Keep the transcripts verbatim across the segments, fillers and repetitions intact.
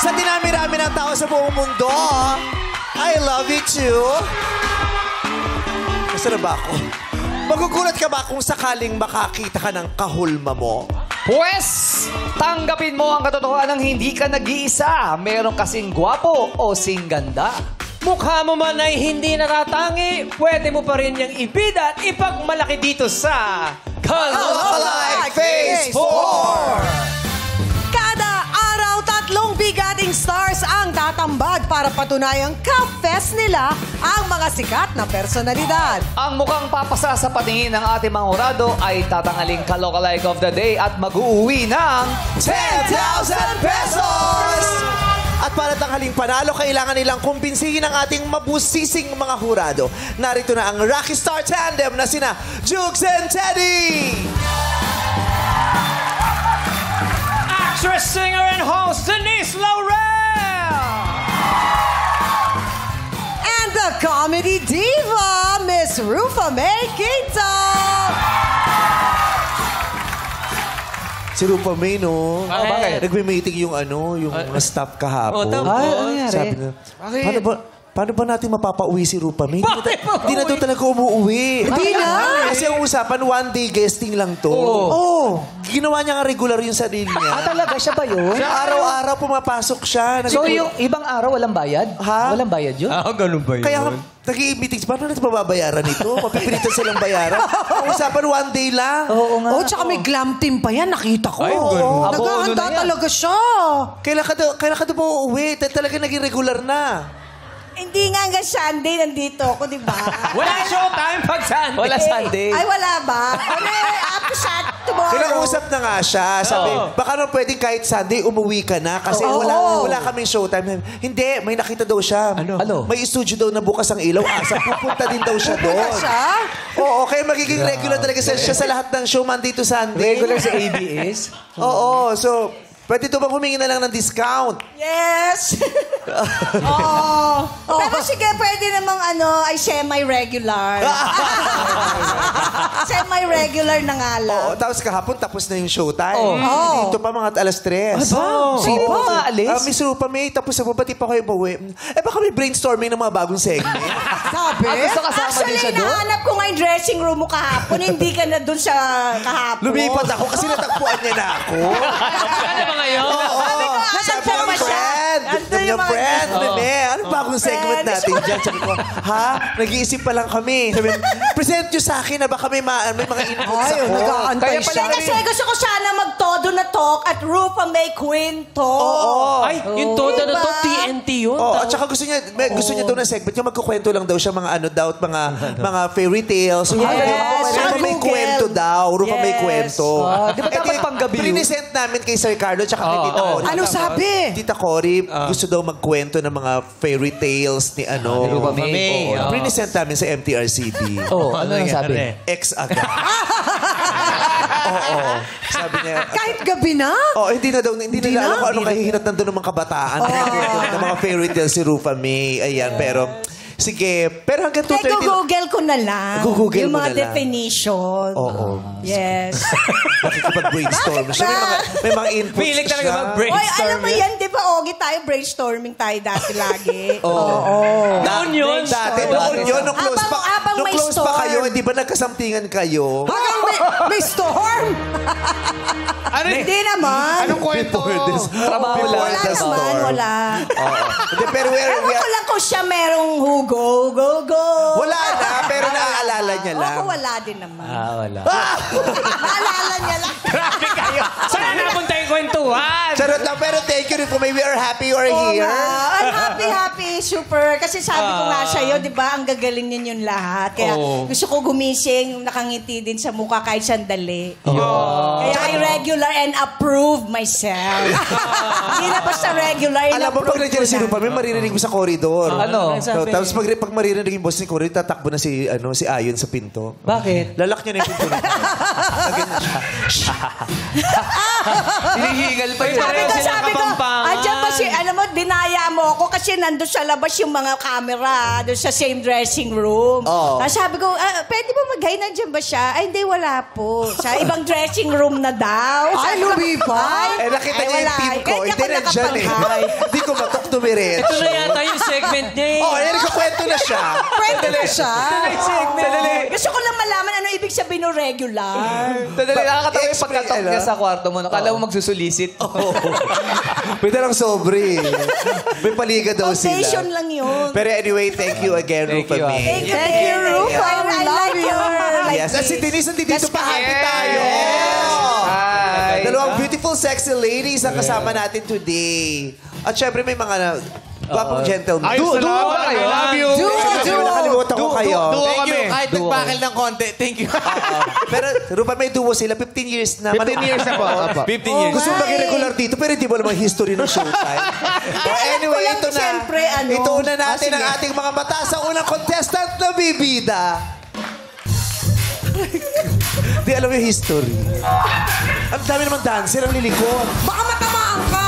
Sa dinami-rami ng tao sa buong mundo, I love you too. Nasaan na ba ako? Magugulat ka ba kung sakaling makakita ka ng kahulma mo? Pwes, tanggapin mo ang katotohanan ng hindi ka nag-iisa. Meron kasing gwapo o sing ganda. Mukha mo man ay hindi natatangi, pwede mo pa rin niyang ibida at ipagmalaki dito sa Kalokalike Phase four! Kada araw, tatlong bigating stars ang tatambad para patunayang ka-fest nila ang mga sikat na personalidad. Ang mukhang papasa sa patingin ng ating mga hurado ay tatangaling Kalokalike of the Day at mag-uuwi ng ten thousand pesos! At para tanghaling panalo, kailangan nilang kumbinsihin ang ating mabusising mga hurado. Narito na ang Rocky Star Tandem na sina Jukes and Teddy! actress, singer, and host Denise Laurel! And the comedy diva, Miss Rufa May Quinto! Si Rupa May, no? Oh, bakit? Nagme-meeting yung ano, yung mga staff kahapon. Oh, tapos? Ay, ano nangyari? Sabi na, Bakit? paano ba, paano ba natin mapapauwi si Rupa May? Bakit Hindi na daw talaga umuwi. Hindi na. Kasi ang usapan, one day guesting lang to. Oo. Oh. Ginawa niya nga regular yung sarili niya. Ah, talaga? Siya ba yun? Siya araw-araw pumapasok siya. So, Nag- yung ibang araw walang bayad? Ha? Walang bayad yun? Ah, ganun ba yun? Kaya nag-i-meetings, paano natin mababayaran ito? Mapipilitan silang bayaran. Ang usapan, one day lang. Oo nga. Oh, tsaka may glam team pa yan, nakita ko. Ay, ganun. Oo. Abono Naghahanda na yan. talaga siya. Kailan ka daw, kailan ka daw mo uuwi? Ta- Talaga naging regular na. Hindi nga hanggang Sunday nandito ako, di ba? Wala showtime pag Sunday. Wala Sunday. Ay, wala ba? Ano, after shot tomorrow. Kinausap na nga siya. Sabi, Oo. baka naman pwedeng kahit Sunday, umuwi ka na. Kasi Oo. wala, wala kaming showtime. Hindi, may nakita daw siya. Ano? Ano? May studio daw na bukas ang ilaw. Asa, pupunta din daw siya doon. Siya? Oo, kaya magiging regular talaga siya, siya sa lahat ng show, Monday to Sunday. Regular sa A B S? Oo, so, pwede to bang humingi na lang ng discount? Yes. Oo. Pero sige, pwede namang ano, ay semi-regular. Semi-regular na nga lang. Oo, tapos kahapon tapos na yung showtime. Oo. Dito pa mga alas tres. Oh. Sino Oo. pa maalis? Ah, Miss Rupa May, tapos na po, pati pa kayo bawi. Eh, baka may brainstorming ng mga bagong segment. Sabi? Ah, gusto kasama din Actually, siya doon? nahanap ko nga yung dressing room mo kahapon. Hindi ka na dun sa kahapon. Lumipat ako kasi natagpuan niya na ako. Ano ba ngayon? Sabi ko, Sabi natagpuan niya, pa siya. friend. Andun Sabi niya, yung mga- friend. Bebe, ano bagong segment Friend. natin dyan? Sabi ko, ha? Nag-iisip pa lang kami. Sabi, present nyo sa akin na baka may, ma- may mga inputs Ay, ako. nag-aantay Kaya siya. pala- Kasi gusto ko sana mag-todo na talk at Rupa May Quinto. Oo. Ay, yung todo na to, Diba? T N T yun. Oh, at saka gusto niya, may, gusto niya daw na segment yung magkukwento lang daw siya mga ano daw, at mga mga fairy tales. Yes. Rupa may Google. kwento daw. Rupa may Yes. kwento. Ah, di ba Eh, dapat panggabi yun? Prinisent namin kay Sir Carlo tsaka kay Tita Cory. Ano sabi? Tita Cory, gusto daw magkwento ng mga fairy tales ni ano. Ni Rupa May. May, Oo. oo. Prinisent namin sa M T R C B. Oh, ano yung sabi? Ex agad. Oo. Sabi niya, Kahit gabi na? oh, hindi na daw, hindi, Hindi nila na? alam kung anong kahihinat nandun ng mga kabataan. ng mga fairy tales si Rufa May. Ayan, pero, sige. Pero hanggang two Kaya thirty... google ko na lang. Google yung mo mga na lang. definition. Oo. Yes. Nakikipag-brainstorm siya. May mga, may mga inputs Piling talaga siya. mag-break. Oy, alam mo Brainstorm yan, di ba, Ogie, tayo brainstorming tayo dati lagi. Oo. Noon yun. Dati, noon yun, nung close pa, Habang- habang nung may close pa storm. kayo, di ba nagkasamtingan kayo? Hanggang may, may storm? Ano Hindi naman. Anong kwento? Before this- Trabaho before lang. Wala the naman, storm. wala. Oo. Hindi, pero we are, Ewan we ko are, lang kung siya merong hugo, go, go. wala na, pero naaalala niya lang. Ako wala din naman. Ah, wala. Naalala niya lang. Grabe kayo. Saan napunta yung kwentuhan? Charot lang, pero thank you rin po. May we are happy you are Oo here. nga. I'm happy, happy, super. Kasi sabi ko nga sa'yo, di ba, ang gagaling ninyong lahat. Kaya Oo. gusto ko gumising, nakangiti din sa mukha kahit sandali. Kaya I regular and approve myself. Hindi na basta regular and Alam mo, pag approve nandiyan ko si na. Rupa, may maririnig mo sa koridor. Ano? So, tapos pag, pag maririnig yung boss ni Cory, tatakbo na si, ano, si Ayon sa pinto. Bakit? Lalak niya na yung pinto. Hinihingal pa yun. Sabi ko, Pareho silang sabi ko, kapampangan. andyan pa si, alam mo, dinaya mo ako kasi nandun sa labas yung mga camera, doon sa same dressing room. Oo. Tapos sabi ko, ah, pwede ba mag-hi? Nandiyan ba siya? Ay, hindi, wala po. Sa ibang dressing room na daw. Ay, lumipat? Eh, nakita niya yung team ko. Kaya Hindi ako na dyan eh. nakapag-hi. Hindi ko matok tumirit. Ito na yata yung segment niya eh. Oh, eh, nagkakwento na siya. Pwede na siya. Sandali. Gusto ko lang malaman ano ibig sabihin ng regular. Sandali, nakakatawa yung Explain, pagkatok ano? niya sa kwarto mo. Nakala mo magsusulisit. Pwede lang sobre. May paliga daw sila. Foundation lang yun. Pero anyway, thank you again, Thank Rupa you, May. Thank you, Thank you, Rufa. I, I like your... Like Yes. At si Denise, nandito That's pa happy tayo. Hi. Dalawang beautiful, sexy ladies ang kasama natin today. At syempre may mga na- gwapong gentlemen. Ayos Du- na duo lang. ba kayo? I love you. Duo, duo. Nakalimutan ko kayo. Duo Thank kami. you. Kahit nagpakil ng konti. Thank you. Pero Rupa, may duo sila. fifteen years na. fifteen years na po. fifteen years. Gusto mo maging regular dito, pero hindi mo naman history ng showtime. But anyway, Walang ito na. siyempre, ano. Ito na natin Ah, ang sige. ating mga mata sa unang contestant na bibida. Di alam yung history. Ang dami naman dancer ang lilikod. Baka matamaan ka.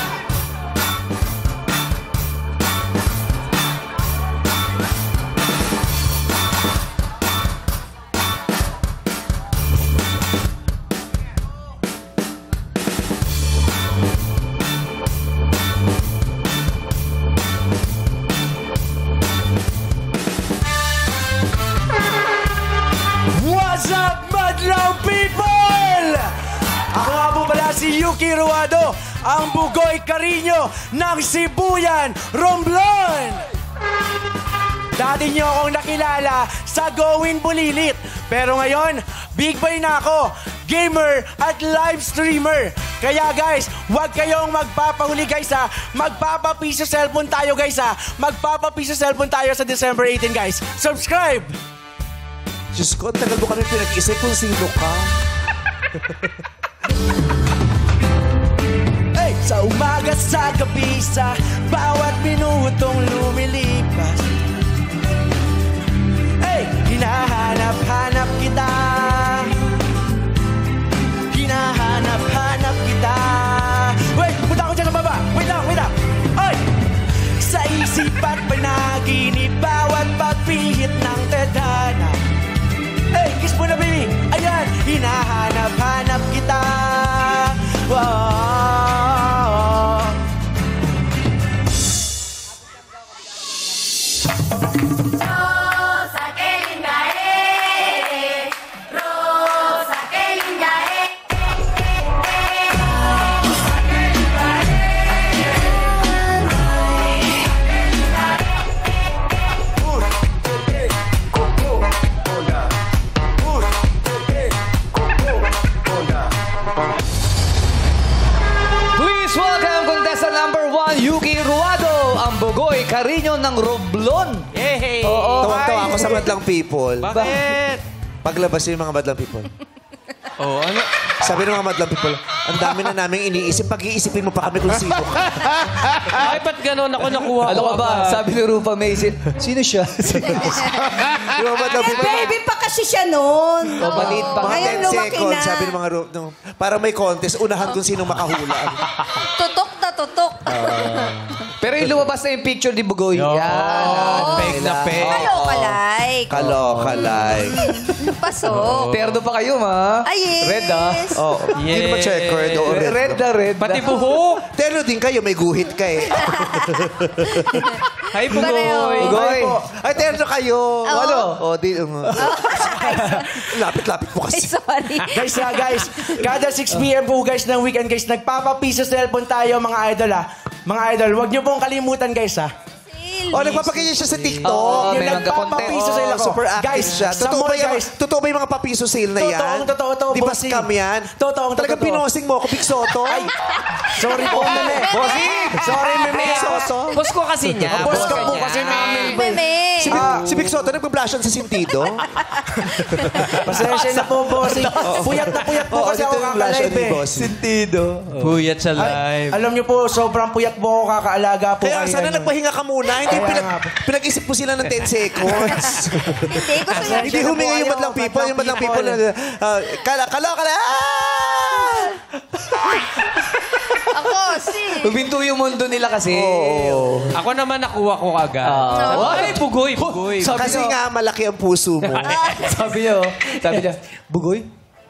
What's up, Madlaw people? Ako nga po pala si Yuki Ruado, ang Bugoy Carino ng Sibuyan, Romblon. Dati niyo akong nakilala sa Going Bulilit. Pero ngayon, big boy na ako, gamer at live streamer. Kaya guys, huwag kayong magpapahuli guys ha. Magpapapiso cellphone tayo guys ha. Magpapapiso cellphone tayo sa December eighteenth guys. Subscribe! Diyos ko, ang tagal mo kami pinag-isip kung sino ka. Hey! Sa umaga, sa gabi, sa bawat minutong lumilipas. Hey! Hinahanap-hanap kita. Hinahanap-hanap kita. Wait! Punta ako dyan sa baba. Wait lang, wait lang. Ay! Sa isip at panaginip, bawat pagpihit ng tadhana. Hey, kiss mo na, baby. Ayan, hinahanap-hanap kita. Wow. Rosa, qué linda eres. Rosa, qué linda eres. Please welcome contestant number one, Yuki Ruado, ang Bugoy Carino ng Romblon. Yay! Oo. Tawang-tawa ako sa Madlang People. Bakit? Paglabas yung mga Madlang People. Oh, ano? Sabi ng mga Madlang People, ang dami na naming iniisip. Pag-iisipin mo pa kami kung sino ka. Ay, ba't gano'n ako nakuha Ano ko ka ba? agad? Sabi ni Rupa May, sin- sino siya? Yung mga Madlang Eh, People, baby pa kasi siya noon. O, maliit pa. mga Ngayon ten lumaki seconds, na. sabi ng mga ru- no, parang may contest, unahan kung sino makahula. Tutok na tutok. Pero yung lumabas na yung picture ni Bugoy. Yo. Yan. Fake na fake. Kaloka like. Kaloka like. Pasok. Terdo pa kayo, ma? Ay, yes. Red, ah. Oh, hindi ba checkered o red? Red na red. Pati na. buhok. Telo din kayo, may guhit ka eh. Hi, Pareho. Bugoy. Bugoy. Ay, terno kayo. Oo. Ano? O, di... um, Lapit-lapit mo Ay, kasi. sorry. Guys ha, guys. Kada six p.m. po guys ng weekend guys, nagpapapiso cellphone tayo mga idol ha. Mga idol, huwag niyo pong kalimutan guys ha. O, nagpapakita siya sa TikTok. Oo, Yung may mga nagpapapiso content. sila Oh, ko. super active Guys, siya. sa Totoo ba, mall, yung, guys. totoo ba yung mga papiso sale na yan? Totoong totoo to, Di ba bossing. scam yan? Totoong Talagang totoo. pinosing mo ako, Big Soto. Ay, sorry po, meme. Bossing! Sorry, meme. Big Soto. Boss ko kasi niya. Oh, boss ka po kasi namin. Meme. Si, Big, si Big Soto, nagpa-blushan sa sintido. Pasensya na po, bossing. Puyat na puyat po Oo, kasi dito ako yung blushan kakalive ni eh. Boss. Sintido. Puyat sa Ay, live. alam niyo po, sobrang puyat po ako kakaalaga po. Kaya kayo sana ngayon. nagpahinga ka muna. Hindi Kaya pinag, nga po. pinag-isip mo sila ng ten seconds. Hindi, gusto niya. Hindi huminga yung madlang people. Yung madlang people na... Uh, kala, kala, kala! Ah! Ako, si... Huminto yung mundo nila kasi. Ako naman nakuha ko agad. Ah. Ay, bugoy, bugoy. Sabi Kasi niyo- nga malaki ang puso mo. sabi niya, sabi niya, Bugoy?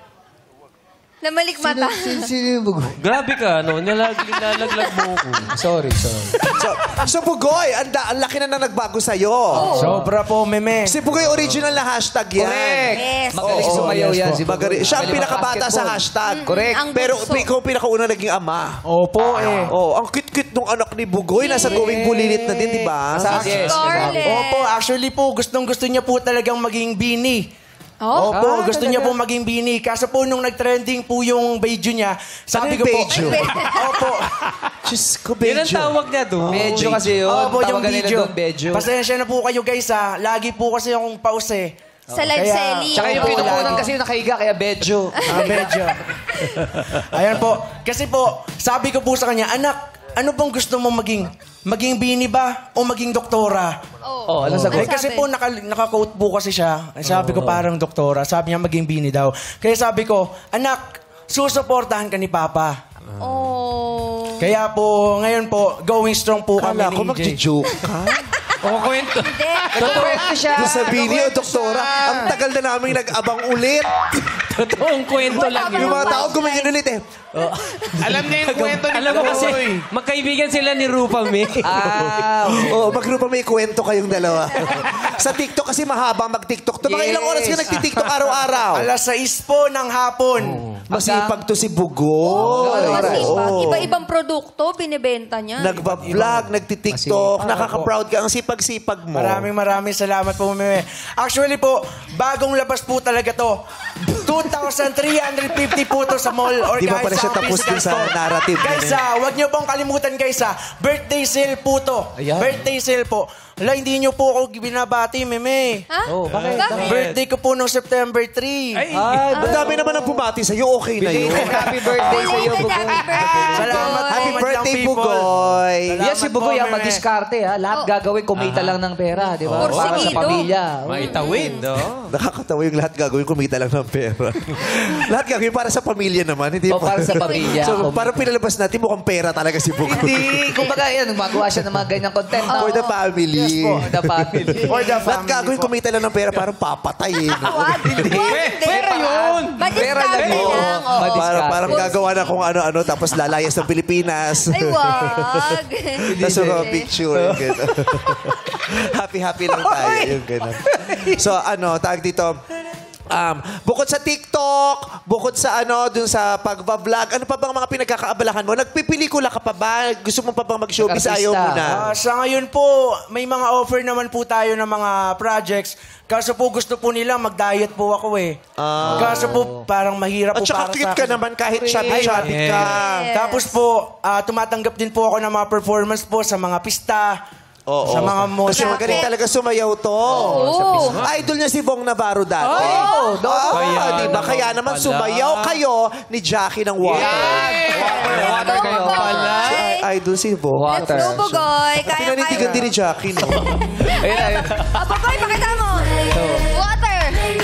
Namalik mata. Sino yung Bugoy? Grabe ka, no? Nilag, nilalaglag mo ko. Sorry, sorry. so, so Bugoy, ang, da- ang laki na na nagbago sa'yo. Sobra po, meme. Si Bugoy original na hashtag yan. Correct. Yes. Magaling Oo, sumayaw yes yan. po. Si Bugoy. Magari- siya ang Magaling pinakabata sa mag-basketball. hashtag. Correct. Ang Pero bunso. ikaw ang pinakauna naging ama. Opo eh. Oh, ang cute-cute nung anak ni Bugoy. Nasa going bulilit na din, di ba? Sa- Yes. Scarlett. Opo, actually po, gustong gusto niya po talagang maging Bini. Oh? Opo, gusto niya po maging Bini. Kaso po nung nag-trending po yung video niya, sabi Ano ko yung po... video? Opo. Diyos ko, Yan ang Bejo. tawag niya doon. Medyo kasi yun. Opo, yung Tawagan nila video. doon, Bejo. Pasensya na po kayo guys ha. Lagi po kasi akong pause eh. Sa live Kaya- selling. Tsaka yung Oo, pinukunan lagi. kasi yung nakahiga, kaya Bedjo. Ah, medyo. Ayan po. Kasi po, sabi ko po sa kanya, anak, ano bang gusto mong maging? Maging Bini ba o maging doktora? Oh, ano sagot? Eh, kasi po, naka, naka-quote po kasi siya. Eh, sabi ko parang doktora. Sabi niya maging Bini daw. Kaya sabi ko, anak, susuportahan ka ni Papa. Oh. Kaya po, ngayon po, going strong po kami Kala ni ko E J. mag-joke ka. O, kwento. Hindi. Nagkwento siya. Doon sa Bini o doktora, ang tagal na namin nag-abang ulit. Totoong kwento lang yun. Yung mga tao gumanyan ulit eh. Alam niya yung kwento ni Alam mo kasi, magkaibigan sila ni Rupa May. Ah, Oo, magrupa may kwento kayong dalawa. Sa TikTok kasi mahaba mag-TikTok. To mga Yes. ilang oras ka nagtitiktok araw-araw. Alas sais po ng hapon. Masipag to si Bugoy. Masipag. Oo. Iba-ibang produkto, binibenta niya. Nagba-vlog, nagtitiktok, nakaka-proud ka. Ang sipag-sipag mo. Maraming maraming salamat po, Meme. Actually po, bagong labas po talaga to. two thousand three hundred fifty po to sa mall or Di ba kahit pala sa siya tapos physical dun sa store. narrative na Guys, yun? ah, wag niyo pong kalimutan guys, ah, birthday sale po to. Ayan. Birthday sale po. Hala, hindi niyo po ako binabati, Meme. Ha? Oh, bakit? Bakit? Birthday ko po noong September three. Ay, Ang dami naman ang bumati sa'yo. Okay na yun. Happy birthday sa iyo, Belated Bugoy. happy birthday. Salamat. Happy Madlang birthday, people. Bugoy. Salamat Yes, si Bugoy po, ang Meme. madiskarte ha. Lahat gagawin, kumita lang ng pera, di ba? Para sa Porsigido. pamilya. maitawid, no? Nakakatawa yung lahat gagawin, kumita lang ng pera. lahat gagawin para sa pamilya naman. Hindi O para sa pamilya. So, parang pinalabas natin, mukhang pera talaga si Bugoy. Hindi. Kumbaga, yan, magawa siya ng mga ganyang content. no? For the family. For the family. For the Lahat family gagawin, po. kumita lang ng pera, parang papatay eh. no? Hindi. Pera yun! Pera Madiskarte lang yun. lang. oo. Madiskarte. Para, parang gagawa na kung ano-ano, tapos lalayas ng Pilipinas. Ay, wag. Tapos mga picture. Yung gano'n. Happy-happy lang tayo. Yung gano'n. So, ano, tawag dito, um, bukod sa TikTok, bukod sa ano, dun sa pagbablog, ano pa bang mga pinagkakaabalahan mo? Nagpipelikula ka pa ba? Gusto mo pa bang mag-showbiz? Nag-artista. Ayaw mo na. Ah, sa ngayon po, may mga offer naman po tayo ng mga projects. Kaso po gusto po nila mag-diet po ako eh. Kaso po parang mahirap At po saka para cute sa ka akin. naman kahit chubby-chubby ka. Yes. Tapos po, ah, tumatanggap din po ako ng mga performance po sa mga pista, Oo. sa mga mo. Kasi magaling talaga sumayaw to. Oo. Idol niya si Bong Navarro dati. Oo, Oh, Kaya diba? naman Kaya naman pala. sumayaw kayo ni Jackie ng Water. Water kayo pala. Si Idol si Bong. Let's go, Bugoy. Kaya Pinanitigan din ni Jackie, no? Ayun, ayun. Ah, Bugoy, pakita mo. Water.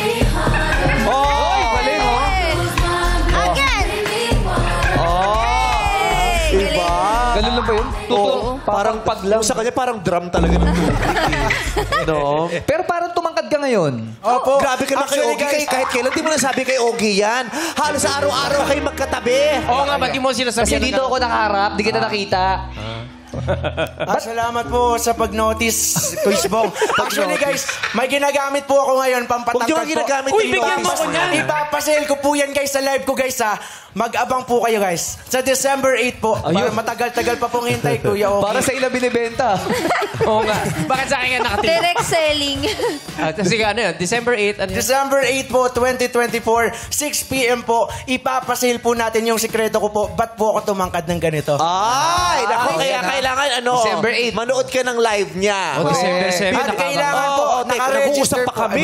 Oh, galing, oh. Again. Oh. Hey, galing. Diba? Ganun lang ba yun? Totoo. Parang paglang. Sa kanya parang drum talaga ng tubig. eh. No? Pero parang tumangkad ka ngayon. Opo. Grabe ka na kay Actually, Ogie. guys, Kay, kahit kailan di mo nasabi kay Ogie yan. Halos araw-araw kayo magkatabi. Oo nga, ba't di mo sila Kasi sabihan? dito ako nakaharap, di kita nakita. Ah, salamat po sa pag-notice, Kuya Bong. Actually guys, may ginagamit po ako ngayon, Huwag pampatangkad niyo po. nga ginagamit Uy, yung bigyan mo notice. ako niyan. Ipapasale ko po yan guys sa live ko guys ha. Mag-abang po kayo guys. Sa December eight po. Para matagal-tagal pa pong hintay, Kuya Ogie. Para sa ilang binibenta. Oo nga. Bakit sa akin nga nakatingin? Direct selling. Ah, sige, ano yun? December eighth. Ano yun? December eight po, twenty twenty-four, six p.m. po, ipapasale po natin yung sikreto ko po. Ba't po ako tumangkad ng ganito? Ay, naku, Ay, kaya yan, ha? kailangan ano, December eighth. manood ka ng live niya. Oh, December seventh. At kailangan po, Oo, Bakit? Naka-register Nag-uusap pa po. kami.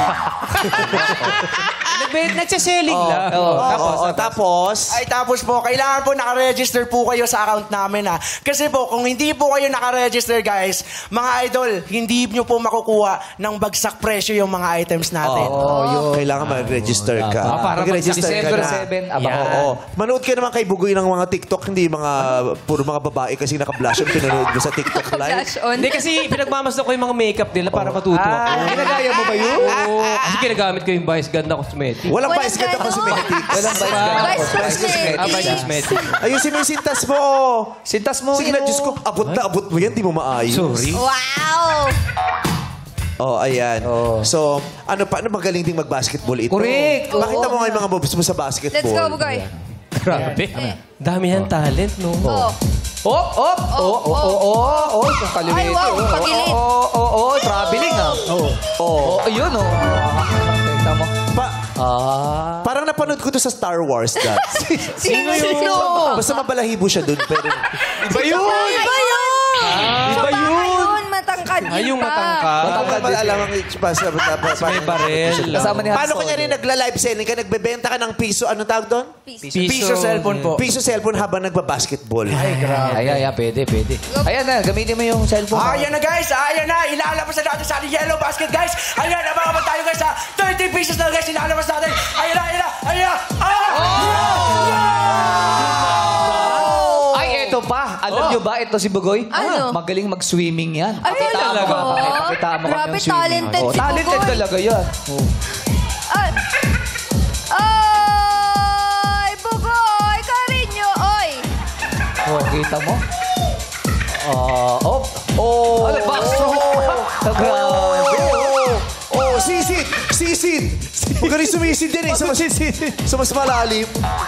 Nagbe- Nagsiselling lang. Oo, Tapos, oo, tapos, Ay, tapos po, kailangan po naka-register po kayo sa account namin, ha. Kasi po, kung hindi po kayo naka-register, guys, mga idol, hindi nyo po makukuha ng bagsak presyo yung mga items natin. oh, yun. Kailangan mag-register ka. Ah, para Mag-register ka December na. seven, aba. Oo. oo. Manood ka naman kay Bugoy ng mga TikTok, hindi mga puro mga babae kasi naka-blush on pinanood mo sa TikTok live. Flash on. Hindi kasi pinagmamasdan ko yung mga makeup nila para matuto ako. Ah, ginagaya mo ba yun? Oo. Kasi ginagamit ko yung Vice Ganda Cosmetics. Walang Walang bias ganda ganon. cosmetics. Walang vice Ah, ganda. Vice Ah, Vice Cosmetics. Cosmetics. Ayusin mo yung sintas mo. Sintas mo. Sige na, yun. Diyos ko, abot na abot mo yan, di mo maayos. Sorry. Wow! Oh, ayan. So, ano pa, ano magaling ding mag-basketball ito? Correct. Pakita Oo. mo nga yung mga moves mo sa basketball. Let's go, Bugoy. Grabe. Dami yan talent, no? Oh. Op, op. Oo, oo, oo, oo. Yung kaliwete. Ay, wow, oh. pagilid. Oo, oo, oo. Traveling, ah. Oo. Oo, yun, oh. Teka mo. Pa, Ah. parang napanood ko to sa Star Wars, dad. Sino yun? Basta mabalahibo siya dun, pero... Iba yun! Iba yun! Iba yun! Matangkad Ay, yung pa. matangkad. Tapos ba alam ang basta dapat May barel. Kasama ni Hans Paano Solo. kunyari nagla-live selling ka, nagbebenta ka ng piso, anong tawag doon? Piso cellphone po. Piso cellphone habang nagba-basketball. Ay, ay, ay, pwede, pwede. Ayan na, gamitin mo yung cellphone. Ah, ayan na, guys. Ah, ayan na. Ilalabas na natin sa ating yellow basket, guys. Ayan, abangan tayo, guys, sa thirty pieces na, guys. Ilalabas natin. Ayan na, ayan na, ayan na. Ah! Ay, eto pa. Alam nyo ba, ito si Bugoy? Ano? Magaling mag-swimming yan. Ay, Pakita mo. talaga? Pakita mo kami Grabe, yung swimming. talented Oh, si talented Bugoy. talaga yan. Oh. Ay! Ay! Bugoy! Karinyo! Oy! Oh, kita mo? Ah, oh. Oh. Ay, backstroke. Grabe. Oh, oh, sisid! Sisid! Huwag ka rin sumisid din eh. Sa mas, sa mas malalim.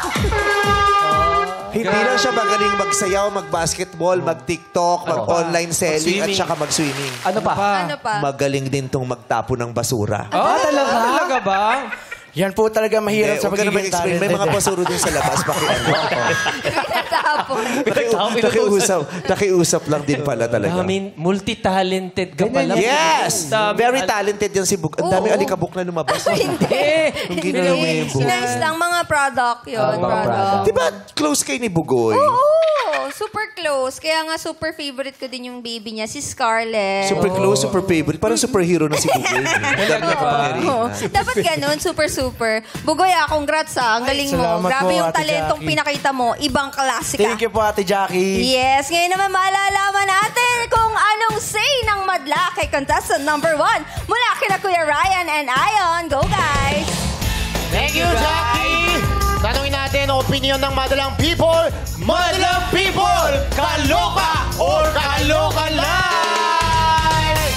Hindi lang siya magaling magsayaw, mag-basketball, mag-tiktok, mag-online selling, at saka mag-swimming. Ano pa? Ano pa? Magaling din tong magtapo ng basura. Ah, talaga? Talaga ba? Yan po talaga mahirap Eh, sa huwag ka na pagiging mag-explain. May talented. mga basuro din sa labas. Pakiano. Natapon. Naki- nakiusap, nakiusap lang din pala talaga. Dami, multi-talented ka pala. Yes! Dami- Very talented yan si Bug. Ang daming Oo. alikabok na lumabas. Hindi. Yung ginamembo. Nice lang. Mga product yun. Ah, mga product. Di ba close kay ni Bugoy? Oo. Super close. Kaya nga super favorite ko din yung baby niya, si Scarlett. Super close, super favorite. Parang superhero na si Bugoy. Dami na pangyari. Oo. Dapat ganun, super super. Bugoy ah, congrats ah. Ang galing mo. salamat Grabe po, yung Ate talentong Jackie. pinakita mo. Ibang klase ka. Thank you po, Ate Jackie. Yes, ngayon naman maalalaman natin kung anong say ng madla kay contestant number one. Mula kina Kuya Ryan and Ion. Go guys! Thank you, Jackie! Tanungin natin ang opinion ng madalang people. Madalang people! Kaloka or kaloka live!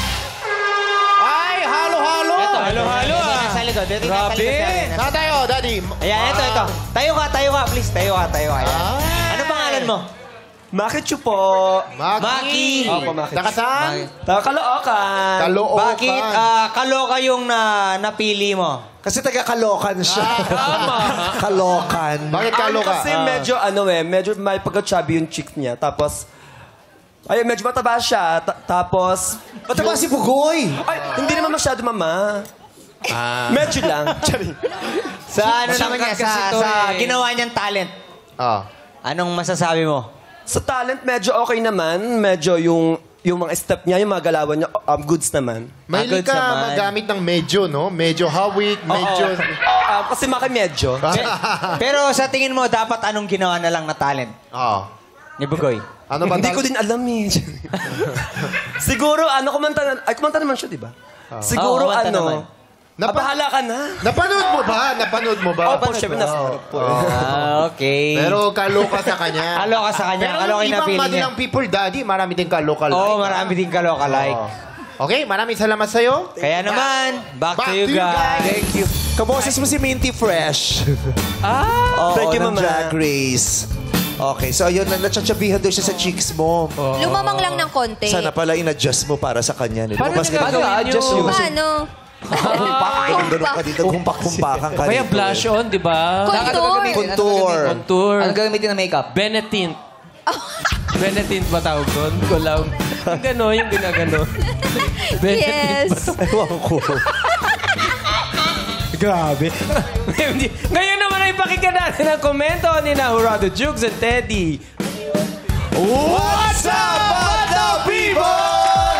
Ay, halo-halo! Ito, halo-halo ah. Grabe. Saan tayo, Daddy? Ayan, ito, ito. Tayo ka, tayo ka, please. Tayo ka, tayo ka. Ayan. Ah. Ano pangalan mo? Makichu po. Maki. Opo, Maki. Nakasaan? Kalookan. Kalookan. Bakit ah, kaloka yung na, napili mo? Kasi taga-Kalokan siya. Kalokan. Bakit kaloka? Kasi medyo ano eh, medyo may pagka-chubby yung chick niya. Tapos, ay, medyo mataba siya. Ta- tapos, Mataba si Bugoy. ay, hindi naman masyado, mama. Ah. Medyo lang. Charing. Sa ano Masangkat naman niya, sa, kasi to sa eh. ginawa niyang talent. Ah. Anong masasabi mo? Sa talent, medyo okay naman. Medyo yung yung mga step niya, yung mga galawan niya, um, goods naman. Mahilig Agad ka naman. magamit ng medyo, no? Medyo hawik, medyo... Ah, kasi maki medyo. Pero sa tingin mo, dapat anong ginawa na lang na talent Ah. ni Bugoy? Ano ba? Hindi ko din alam eh. Siguro, ano, kumanta na, ay, kumanta naman siya, di ba? Siguro, Oo, kumanta ano, naman. ah, bahala ka na. Napanood mo ba? Napanood mo ba? Opo, syempre, nasa po. Ah, okay. Pero kaloka sa kanya. Kaloka sa kanya. Pero Kaloka yung yung ibang napili niya. madalang people, Daddy, marami din kaloka like. Oo, marami din kaloka-like. Okay, maraming salamat sa'yo. Kaya naman, back, Back to you to you guys. guys. Thank you. Kaboses mo si Minty Fresh. Ah, Oo, thank you, ng mama. Drag Race. Okay, so ayun, natsachabihan doon siya sa cheeks mo. Lumamang lang ng konti. Sana pala in-adjust mo para sa kanya. Paano Lumabas niya ka gagawin adjust yun? yun. Paano? Humpak, ganun ka dito. Humpak-humpakan ka Kaya dito. blush on, di ba? Contour. Contour. Contour. Ano gagamitin na makeup? Benetint. Benetint ba tawag doon? Kulam. Yung gano'n, yung ginagano. Yes. Ewan ko. Grabe. Ngayon naman ay pakinggan natin ang komento ni na Jurado Jukes and Teddy. What's up, Bata People?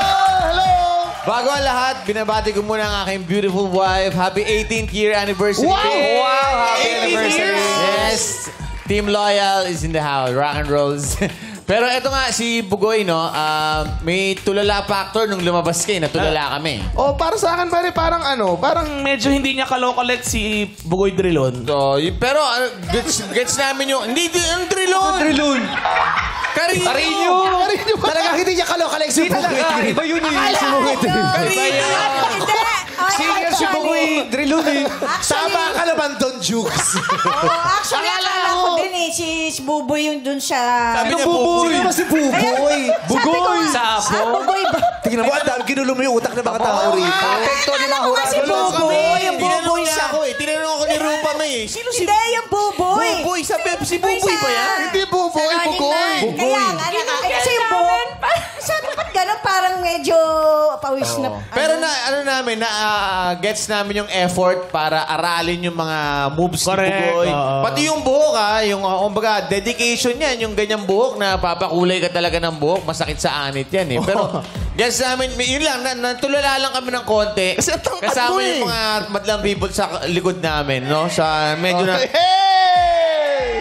Bago ang lahat, binabati ko muna ang aking beautiful wife. Happy eighteenth year anniversary. Wow! babe. Wow! Happy anniversary. Yes. Team Loyal is in the house. Rock and rolls. Pero eto nga, si Bugoy, no, ah, may tulala factor nung lumabas kayo. Natulala kami. Oh, para sa akin pare, parang ano, parang Medyo hindi niya kalokolet si Bugoy Drilon. So, y- pero ano, gets, gets namin yung... Hindi, di, ang Drilon! Drilon! Carino! Carino! Talaga hindi niya kalokalek si Bugoy. Iba yun eh. Si Bugoy Carino! Singer si Bugoy Drilon eh. Tama ka naman doon, Jukes. Oo, actually, akala ko din eh, si, si Buboy yung dun siya. Sabi niya, Bugoy. Sino ba si Bugoy? Bugoy! Sapo. Ah, Buboy ba? Tingnan mo, ang dami ginulo mo yung utak ng mga tao rito. Apekto ni Akala ko nga si Buboy, yung Buboy Tinanong siya. ako eh. Tinanong ako ni Rupa May eh. Sino si Hindi, yung Buboy. Buboy? Sabi, si Buboy ba yan? hindi Buboy, Bugoy. Kaya nga, naka- eh, kasi yung buhok, sabi ba't gano'n parang medyo pawis na. Pero na, ano namin, na ah, gets namin yung effort para aralin yung mga moves Correct. ni Bugoy. Oo. Pati yung buhok ha, yung uh, kumbaga, dedication yan, yung ganyang buhok na papakulay ka talaga ng buhok, masakit sa anit yan eh. Pero gets namin, yun lang, na, natulala lang kami ng konti. Kasi ang tangkad Kasama mo eh. yung mga madlang people sa likod namin, no? Sa medyo na... Hey!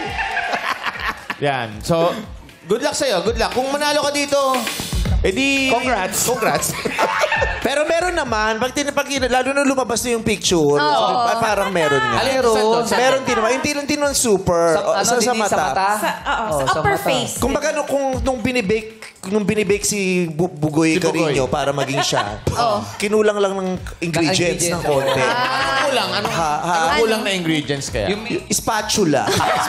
Yan. So, good luck sa'yo. Good luck. Kung manalo ka dito, edi... Congrats. Congrats. Pero meron naman, pag, tin- pag lalo na lumabas na yung picture, pa- parang meron nga. Meron. Meron din naman. Hindi lang din naman super. Sa, o, ano sa, din sa eh, mata. sa mata? Sa, oo, Oh, sa sa upper mata. face. Kung baga nung, kung, nung binibake, nung binibake si Bu- Bugoy Si Bugoy. Carino para maging siya, kinulang lang ng ingredients ng ingredients. konti. Anong kulang? Anong, Ha, ha. anong kulang na ingredients kaya? Yung, Spatula.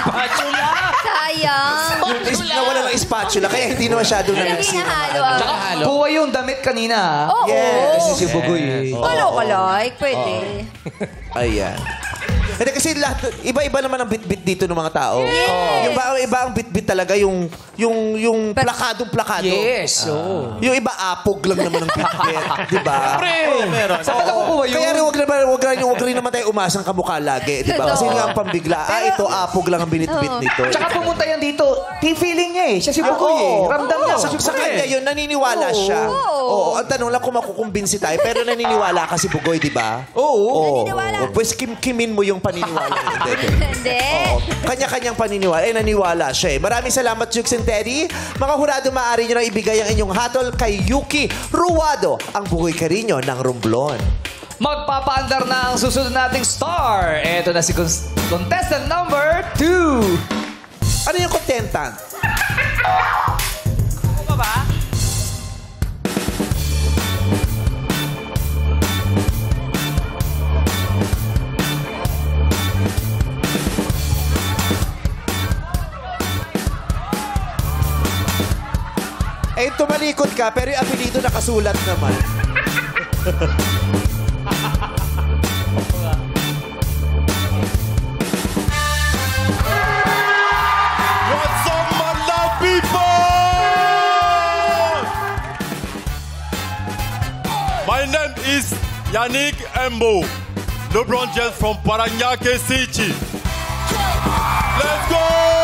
Sayang. yung is, nawala ng spatula, kaya hindi na masyado na Hindi nagsira. nahalo ah. Tsaka halo. buwa yung damit kanina ah. Oo. Yes. Kasi si Bugoy eh. Kalokalike, pwede. Ayan. Hindi kasi lahat, iba-iba naman ang bit-bit dito ng mga tao. Yung iba, iba ang bit-bit talaga, yung, yung, yung plakadong-plakado. Yes, oo. Yung iba, apog lang naman ang bit-bit. Di ba? Oo, meron. Saan ka nakukuha yun? Kaya rin wag naman, wag rin, wag rin naman tayo umasang kamukha lagi. Di ba? Kasi nga ang pambigla, ah, ito, apog lang ang binit-bit nito. Tsaka pumunta yan dito, feeling niya eh. Siya si Bugoy eh. Ramdam niya sa Sa kanya yun, naniniwala siya. Oo. Ang tanong lang kung makukumbinsi tayo, pero naniniwala ka si Bugoy, di ba? Oo. Naniniwala. Oo. Pues kim-kimin mo yung paniniwala. Hindi, hindi. Hindi. Oo. Kanya-kanyang paniniwala. Eh, naniwala siya eh. Maraming salamat, Jukes and Teddy. Mga hurado, maaari nyo na ibigay ang inyong hatol kay Yuki Ruwado, ang Bugoy Carino ng Romblon. Magpapaandar na ang susunod nating star. Ito na si con- contestant number two. Ano yung contentant? Eh, tumalikod ka, pero yung apelido nakasulat naman. What's up, my love people? My name is Yannick Embo, LeBron James from Paranaque City. Let's go!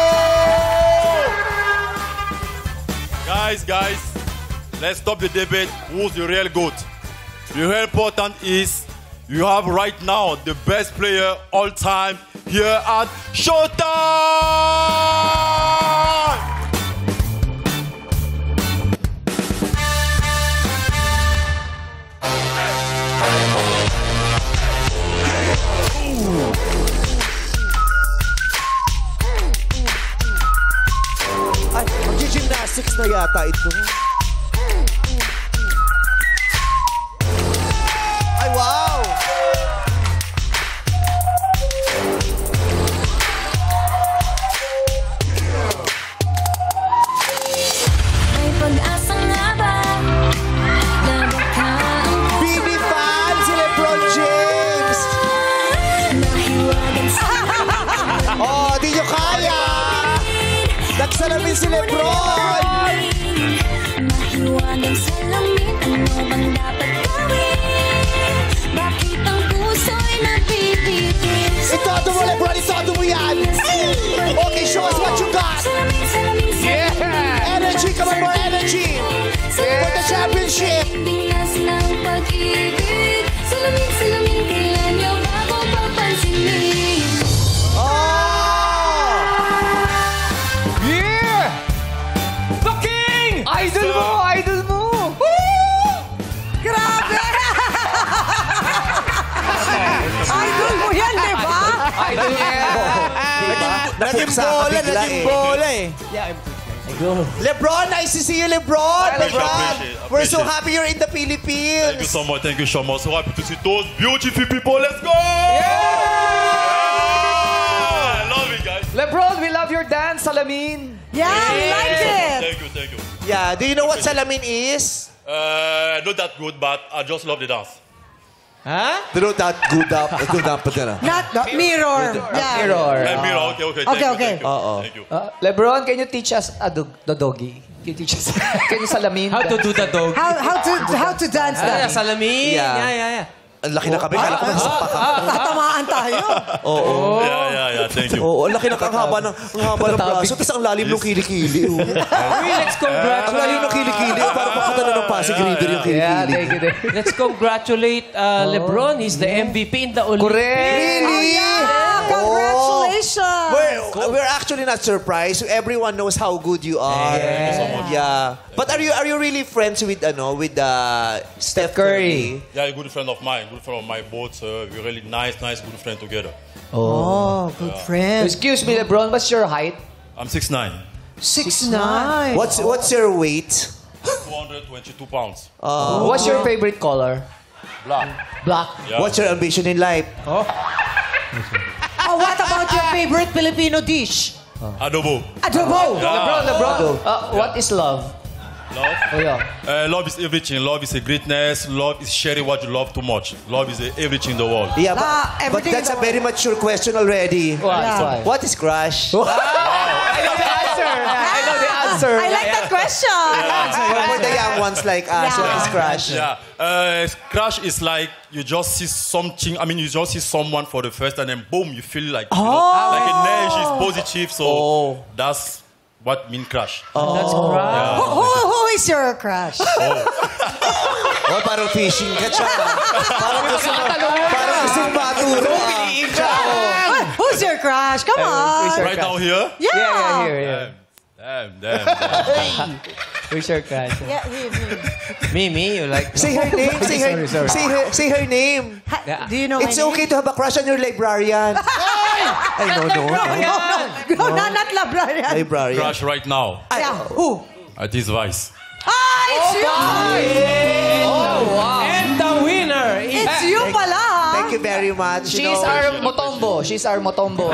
Guys, guys, let's stop the debate. Who's the real GOAT? The real important is you have right now the best player all time here at Showtime! Ay, mag-gymnastics na yata ito. Ay, wow! May pag-asa nga ba na baka ang Bibi fan si LeBron James! nahiwagan sa Oh, di nyo kaya! Nagsalamin si LeBron! nahiwagan Naging bola, naging bola eh. Lebron, nice to see you, Lebron. Appreciate, Lebron. appreciate, We're so appreciate. happy you're in the Philippines. Thank you so much. Thank you so much. So happy to see those beautiful people. Let's go! Yeah! I love it, guys. Lebron, we love your dance, Salamin. Yeah, we like it. Thank you, thank you. Yeah, do you know what salamin is? Uh, not that good, but I just love the dance. Ha? Not that good up. Good up pa din ah. Not the mirror. Yeah. Mirror. Uh, mirror, okay, okay. Thank Okay, you, okay. Thank you. Oo. Thank you. Uh, Lebron, can you teach us a dog, the doggy? Can you teach us? Can you Salamin? How to do the dog? How, how to how to dance Ah, that? salamin. Yeah. Yeah, yeah, yeah. Ang laki na kami. Kala ko masapak ka. Tatamaan tayo. Oo. Yeah, yeah, yeah. Thank you. Oo, ang laki na ang haba ng ang haba ng braso. Tapos ang lalim ng kilikili. oh. Let's congratulate. Ang lalim ng kilikili. oh, Parang makata na ng Pasig River yung Yeah, kilikili. thank you. thank you. Let's congratulate uh, LeBron. He's the M V P in the Olympics. Correct. Really? Yeah, congratulations. We're, we're actually not surprised. Everyone knows how good you are. Yeah. Yeah. But are you are you really friends with ano with uh, Steph Curry? Yeah, a good friend of mine. Good friend of mine. Both uh, we're really nice, nice, good friend together. Oh, good friend. Excuse me, Lebron, what's your height? I'm six nine. Six nine. What's what's your weight? two hundred twenty-two pounds. What's your favorite color? Black. Black. Yeah. What's your ambition in life? Oh, what about your favorite Filipino dish? Adobo. Adobo. Yeah. Lebron, Lebron, uh, what is love? Love? Oh, yeah. Uh, love is everything. Love is a greatness. Love is sharing what you love too much. Love is uh, everything in the world. Yeah, but, Ah, but everything that's in a the very mature question already. Why? Yeah. Why? What is crush? I know the answer. I know the answer. I like that question. For the young ones like us, Yeah. what is crush? Yeah. Uh, crush is like you just see something. I mean, you just see someone for the first time, and boom, you feel like you know, like energy is positive. So Oh. that's what mean crush. That's right. Who, who, who is your crush? Oh, parang fishing ka siya. Parang gusto mo, parang gusto mo maturo. Ah, Who's your crush? Come on. Right now here. Yeah. Yeah, yeah, here, here. Damn, damn, damn. Who's your crush? Yeah, he- he- Me, me, you like... Say her name. Say her, Sorry, sorry. say her, say her name. Ha- Do you know It's my okay to have a crush on your librarian. Ay, no, no, no. name? No, no, no, not librarian. Librarian. Crush right now. Yeah. Who? At this Vice. Ah, it's you. Oh, wow. And the winner is... It's you pala. Thank you very much. You She's know, our Motombo. She's our Motombo.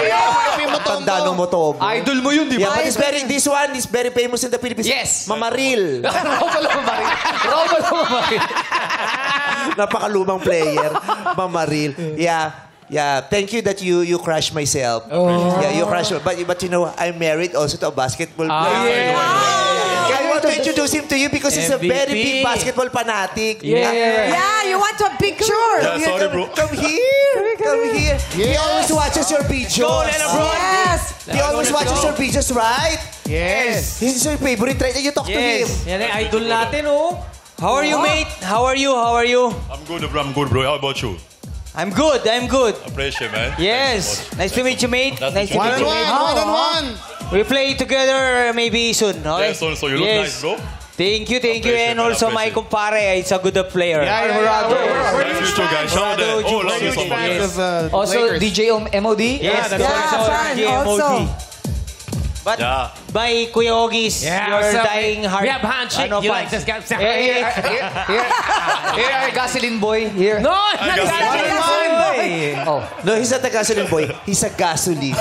tanda ng motobo. Idol mo yun, di Yeah, ba? but it's very, this one is very famous in the Philippines. Yes. Mamaril. Romolo Mamaril. Romolo Mamaril. Napakalumang player. Mamaril. Yeah. Yeah, thank you that you you crushed myself. Yeah, you crushed. But but you know, I'm married also to a basketball player. I want to introduce him to you because he's a M V P. very big basketball fanatic. Yeah, yeah, yeah. Yeah, you want a picture? Yeah, Here, sorry, come, bro. come here. Come here. He always watches your videos. Yes. He always watches your videos, right? Yes. He's your favorite, right? You talk to him. Yes. Yan ang idol natin, oh. How are you, mate? How are you? How are you? I'm good, bro. I'm good, bro. How about you? I'm good. I'm good. Appreciate, man. Yes. Nice to meet you, mate. That's Nice to one meet you, mate. One on one. We play together maybe soon, okay? Yeah, so, so you look nice, bro. Thank you, thank you. Appreciate And it, also my appreciate it. kumpare, it's a good player. Yeah, Murado. Nice to meet you guys. Shout out there. Oh, love you so much. Yes. Also, D J M O D? Yes, that's Yeah, also fan G M O D. also. But Yeah. by Kuya Ogis, Yeah, you're so dying hard. we have handshake. Ano, You fans? like this guy? Here, here, here, here, here are gasoline boy. Here. No, not guys, that. Hey. Oh. No, he's not a gasoline boy. He's a gasoline.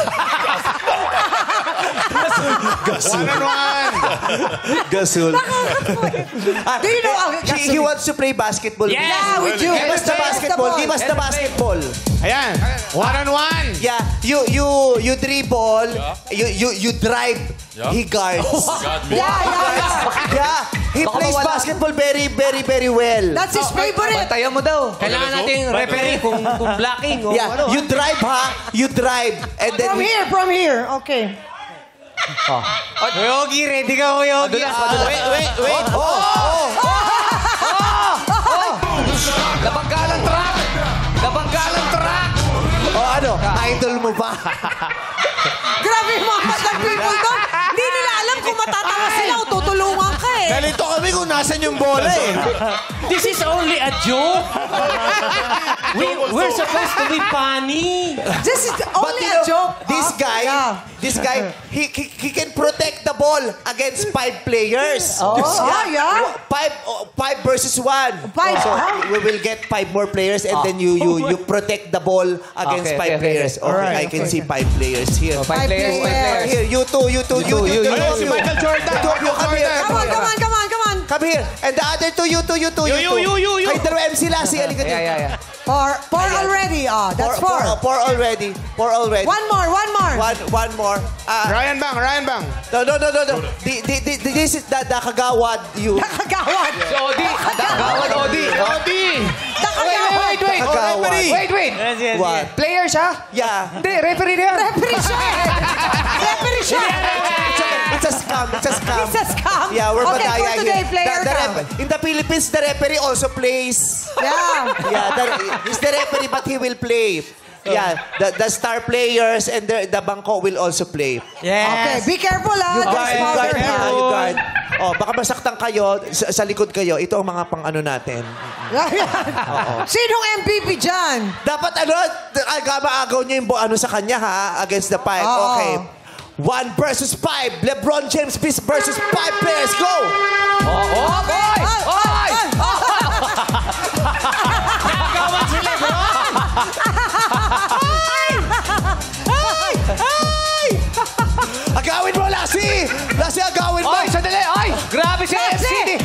One on one. Gasul. Do you know uh, he, he wants to play basketball. Yes. Yeah, we do. Give us the basketball. Give us the basketball. Ayan. One on one. Yeah, you you you dribble, you you you drive. Yeah. He guards. Got me. Yeah, yeah, yeah. Yeah, he Baka plays mawala. basketball very very very well. That's his favorite. Bantayan mo daw. Kailangan natin referee kung, kung blocking o Yeah, ano. you drive ha, you drive, and then From here, from here. Okay. Kuya Ogi, ready ka, Kuya Ogi? Madulas, madulas. Wait, wait, wait. oh, Nabanggalang truck! Nabanggalang truck! oh ano, idol mo ba? Grabe yung mga madlang people doon. Hindi nila alam kung matatawa sila o tutulungan ka eh. Nalito kami kung nasan yung bola eh. This is only a joke. We, we're supposed to be funny. This is But only you a know, joke. this huh? guy, Yeah. this guy, he, he he can protect the ball against five players. Oh, ah, yeah? Five oh, five versus one. Five, So huh? we will get five more players, and then you you you protect the ball against Okay, five okay, okay, players. okay. Okay, Alright, I can okay, see five players here. Oh, five players, five players. Here, you two, you two, you, You, you, you, you, you, you, Michael Jordan. You, you, come here, Come come on, here. come on, come on, come on. Come here. And the other two, you two, you two, You, you you, two. you, you, you. Kayo dalawa M C Lassie, halika Yeah, dito. yeah, yeah. Four, four already. Ah, that's Four, four. four, four already. Four already. One more, one more. One, one more. Ah, Ryan Bang, Ryan Bang. no, no, no, no, no. Di, di, di, di- this is the, the kagawad you. Nakagawad. Si Odi. Gawad Odi. Odi. Wait, Nakagawad. wait, wait, wait. Kagawad. Wait, wait. What? Player siya? Yeah. Hindi, referee na yan. Referee siya eh. Referee siya. It's a scam. It's a scam. It's a scam. Yeah, we're Okay, madaya for today, here. player The- the cam. ref- in the Philippines, the referee also plays. Yeah. Yeah, the, he's the referee, but he will play. Yeah, the, the star players and the, the bangko will also play. Okay, be careful ah. You guard, There's you powder guard, here. ha, you guard. Oh, baka masaktan kayo, sa, sa likod kayo. Ito ang mga pang-ano natin. Sinong M V P dyan? Dapat ano, agama-agaw niyo yung bo- ano sa kanya ha, against the five. Oo. Okay. One versus five. LeBron James versus five players. Go! Oh, oh, boy! Oy! Nagawan si Lebron! Agawin mo, Lassie! Lassie, agawin mo! Oy, sandali! Oy! Grabe si F C D!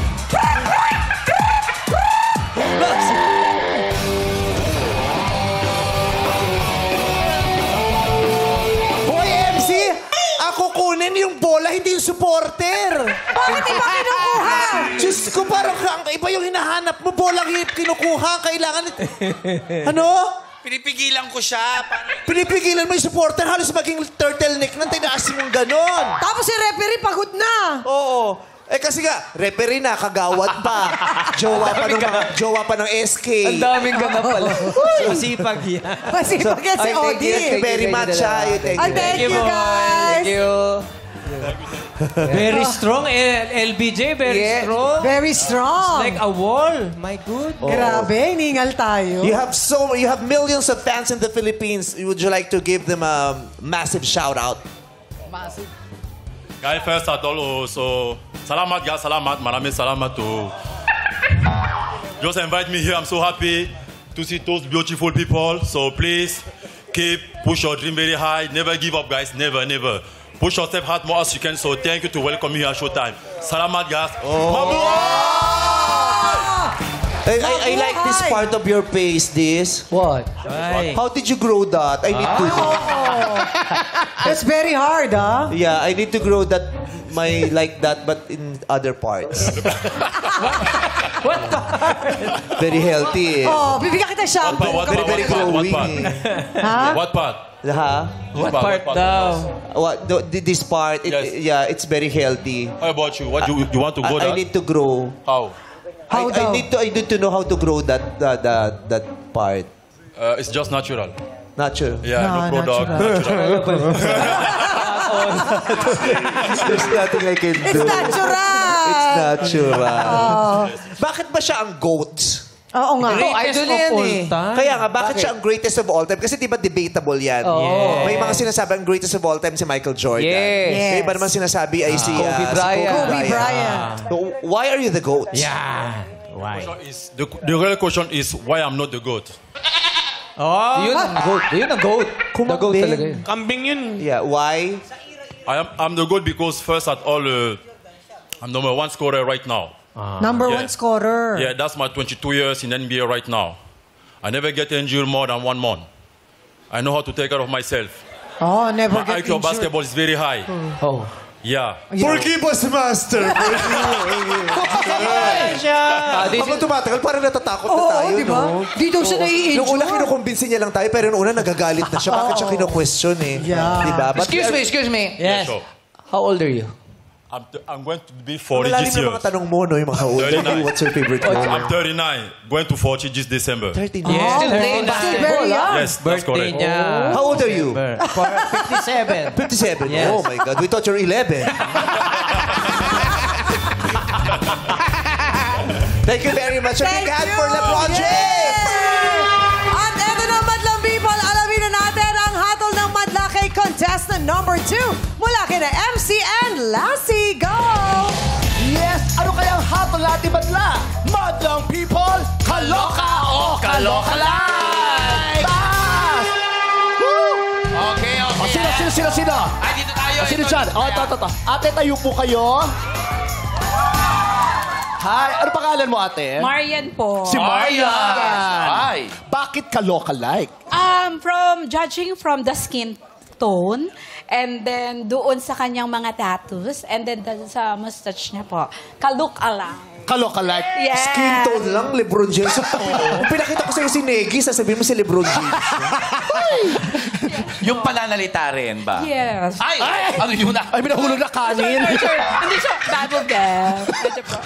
Boy, M C! Ang kukunin yung bola, hindi yung supporter! Bakit iba kinukuha? Diyos ko, parang ang iba yung hinahanap mo. Bolang kinukuha, kailangan... Ano? Pinipigilan ko siya. Pinipigilan mo yung supporter, halos maging turtleneck nang tinaas mong ganon. Tapos si referee pagod na. Oo. Eh kasi nga, referee na, kagawad pa. Jowa pa ng, mga, jowa pa ng S K. Ang daming ganap pala. Masipag yan. Masipag yan si Ay, thank Odi. you, Thank you very much, ha. You Thank Ah, you. thank you, boy. guys. Thank you. Very strong. L- LBJ, very Yeah. strong. Very strong. Like a wall. My good. Grabe, ningal tayo. You have so you have millions of fans in the Philippines. Would you like to give them a massive shout out? Guys, first at all, oh, so salamat, guys, salamat. Marami salamat to. Just invite me here. I'm so happy to see those beautiful people. So please keep push your dream very high. Never give up, guys. Never, never. Push yourself hard more as you can. So thank you to welcome me here at Showtime. Salamat, guys. I, I, I like this part of your face, this. What? How did you grow that? I need to know. That's very hard, ah. Yeah, I need to grow that, my like that, but in other parts. What part? Very healthy, eh. Oh, bibigyan kita shampoo. What part? Very, very What part? What growing, part? eh. Ha? What part? Ha? What part daw? What, the- the- this part, it, Yes. yeah, it's very healthy. How about you? What you you want to go I, I that? need to grow. How? How I, I daw? need to I need to know how to grow that that that, that part. Uh, it's just natural. Natural. Yeah, no, No, product. natural. Natural. There's nothing I can do. It's natural. It's natural. Oh. Bakit ba siya ang GOAT? Oo nga. Ito, idol of yan all eh. time. Kaya nga, bakit, siya ang greatest of all time? Kasi di ba debatable yan? Oo. May mga sinasabi ang greatest of all time si Michael Jordan. Yes. May iba naman sinasabi ay si, Kobe ah, si Bryant. Kobe Bryant. So, why are you the GOAT? Yeah. Why? Is the, the real question is why I'm not the goat. Oh. Yun ang goat. Yun ang goat. The goat talaga yun. Kambing yun. Yeah, why? I am I'm the goat because first at all, uh, I'm number one scorer right now. Number Yeah. one scorer. Yeah, that's my twenty-two years in N B A right now. I never get injured more than one month. I know how to take care of myself. Oh, never My get I Q of injured. basketball is very high. Oh. Yeah. Forgive us, Master! Ah, this Habang is- tumatagal, parang natatakot na Oo, tayo, di ba? no? Di daw siya nai-injure. Nung una, kinukumbinsin niya lang tayo, pero nung una, nagagalit na siya. Bakit siya kino-question, eh? Yeah. Di ba? But- Excuse me, excuse me. Yeah, sure. How old are you? I'm, t- I'm going to be forty Malalim this yung year. mga tanong mo, no? Yung mga how old are you? thirty-nine. What's your favorite I'm color? thirty-nine, going to forty this December. thirty-nine. Still playing Still basketball, very young. ah? Yes, that's Birthday correct. niya. How old are you? For fifty-seven. fifty-seven. Yes. Oh my God, we thought you're eleven. Thank you very much. A big Thank hand you. for LeBron James! At eto na, Madlang People, alamin na natin ang hatol ng madla kay contestant number two mula kina M C and Lassie. Go! Yes! Ano kaya ang hatol natin madla? Madlang people, kaloka o kaloka like! Taas! Okay, okay. O, sino, sino, sino, sino? Ay, dito tayo. O, sino Ito, dyan? dito O, tayo. ito, ito, ito. Ate, tayo po kayo. Hi, ano pangalan mo, ate? Marian po. Si Marian. Ay. Bakit kaloka like? Um, from judging from the skin tone, and then doon sa kanyang mga tattoos, and then doon sa mustache niya po, ka-look alike. Kaloka like? Yes. Skin tone lang, LeBron James. Kung pinakita ko sa'yo si Negi, sasabihin mo si LeBron James. Yung pananalita rin ba? Yes. Ay! Ano yun na? Ay, minahulog na kanin. Hindi siya bubble gum. Medyo po.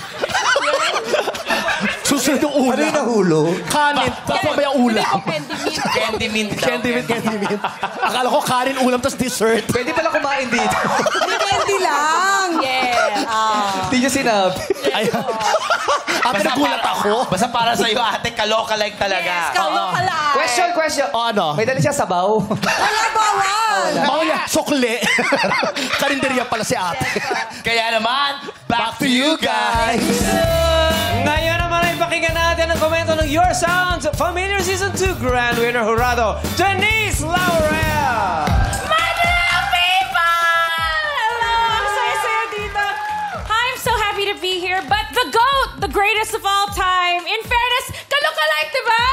Susunod yung ulam. Ano yung nahulog? Kanin. Tapos ba yung ulam? Candy mint. Candy mint daw. Candy mint, candy mint. Akala ko kanin, ulam, tapos dessert. Pwede pala kumain dito. Hindi lang. Yes. Hindi niyo sinabi. Ay, ate, nagulat ako. Basta para sa iyo, ate, kaloka like talaga. Yes, ka-look alike. Question, question. O, ano? May dali siya sabaw. Wala bawal! Mauya, sukli. Karinderya pala si ate. Kaya naman, back to you guys. Ngayon naman ay pakinggan natin ang komento ng Your Sounds Familiar Season two Grand Winner Jurado, Denise Laurel! Madlang people! Hello! Ang saya-saya dito. I'm so happy to be here. But the GOAT, the greatest of all time, in fairness, ka-look-alike, diba?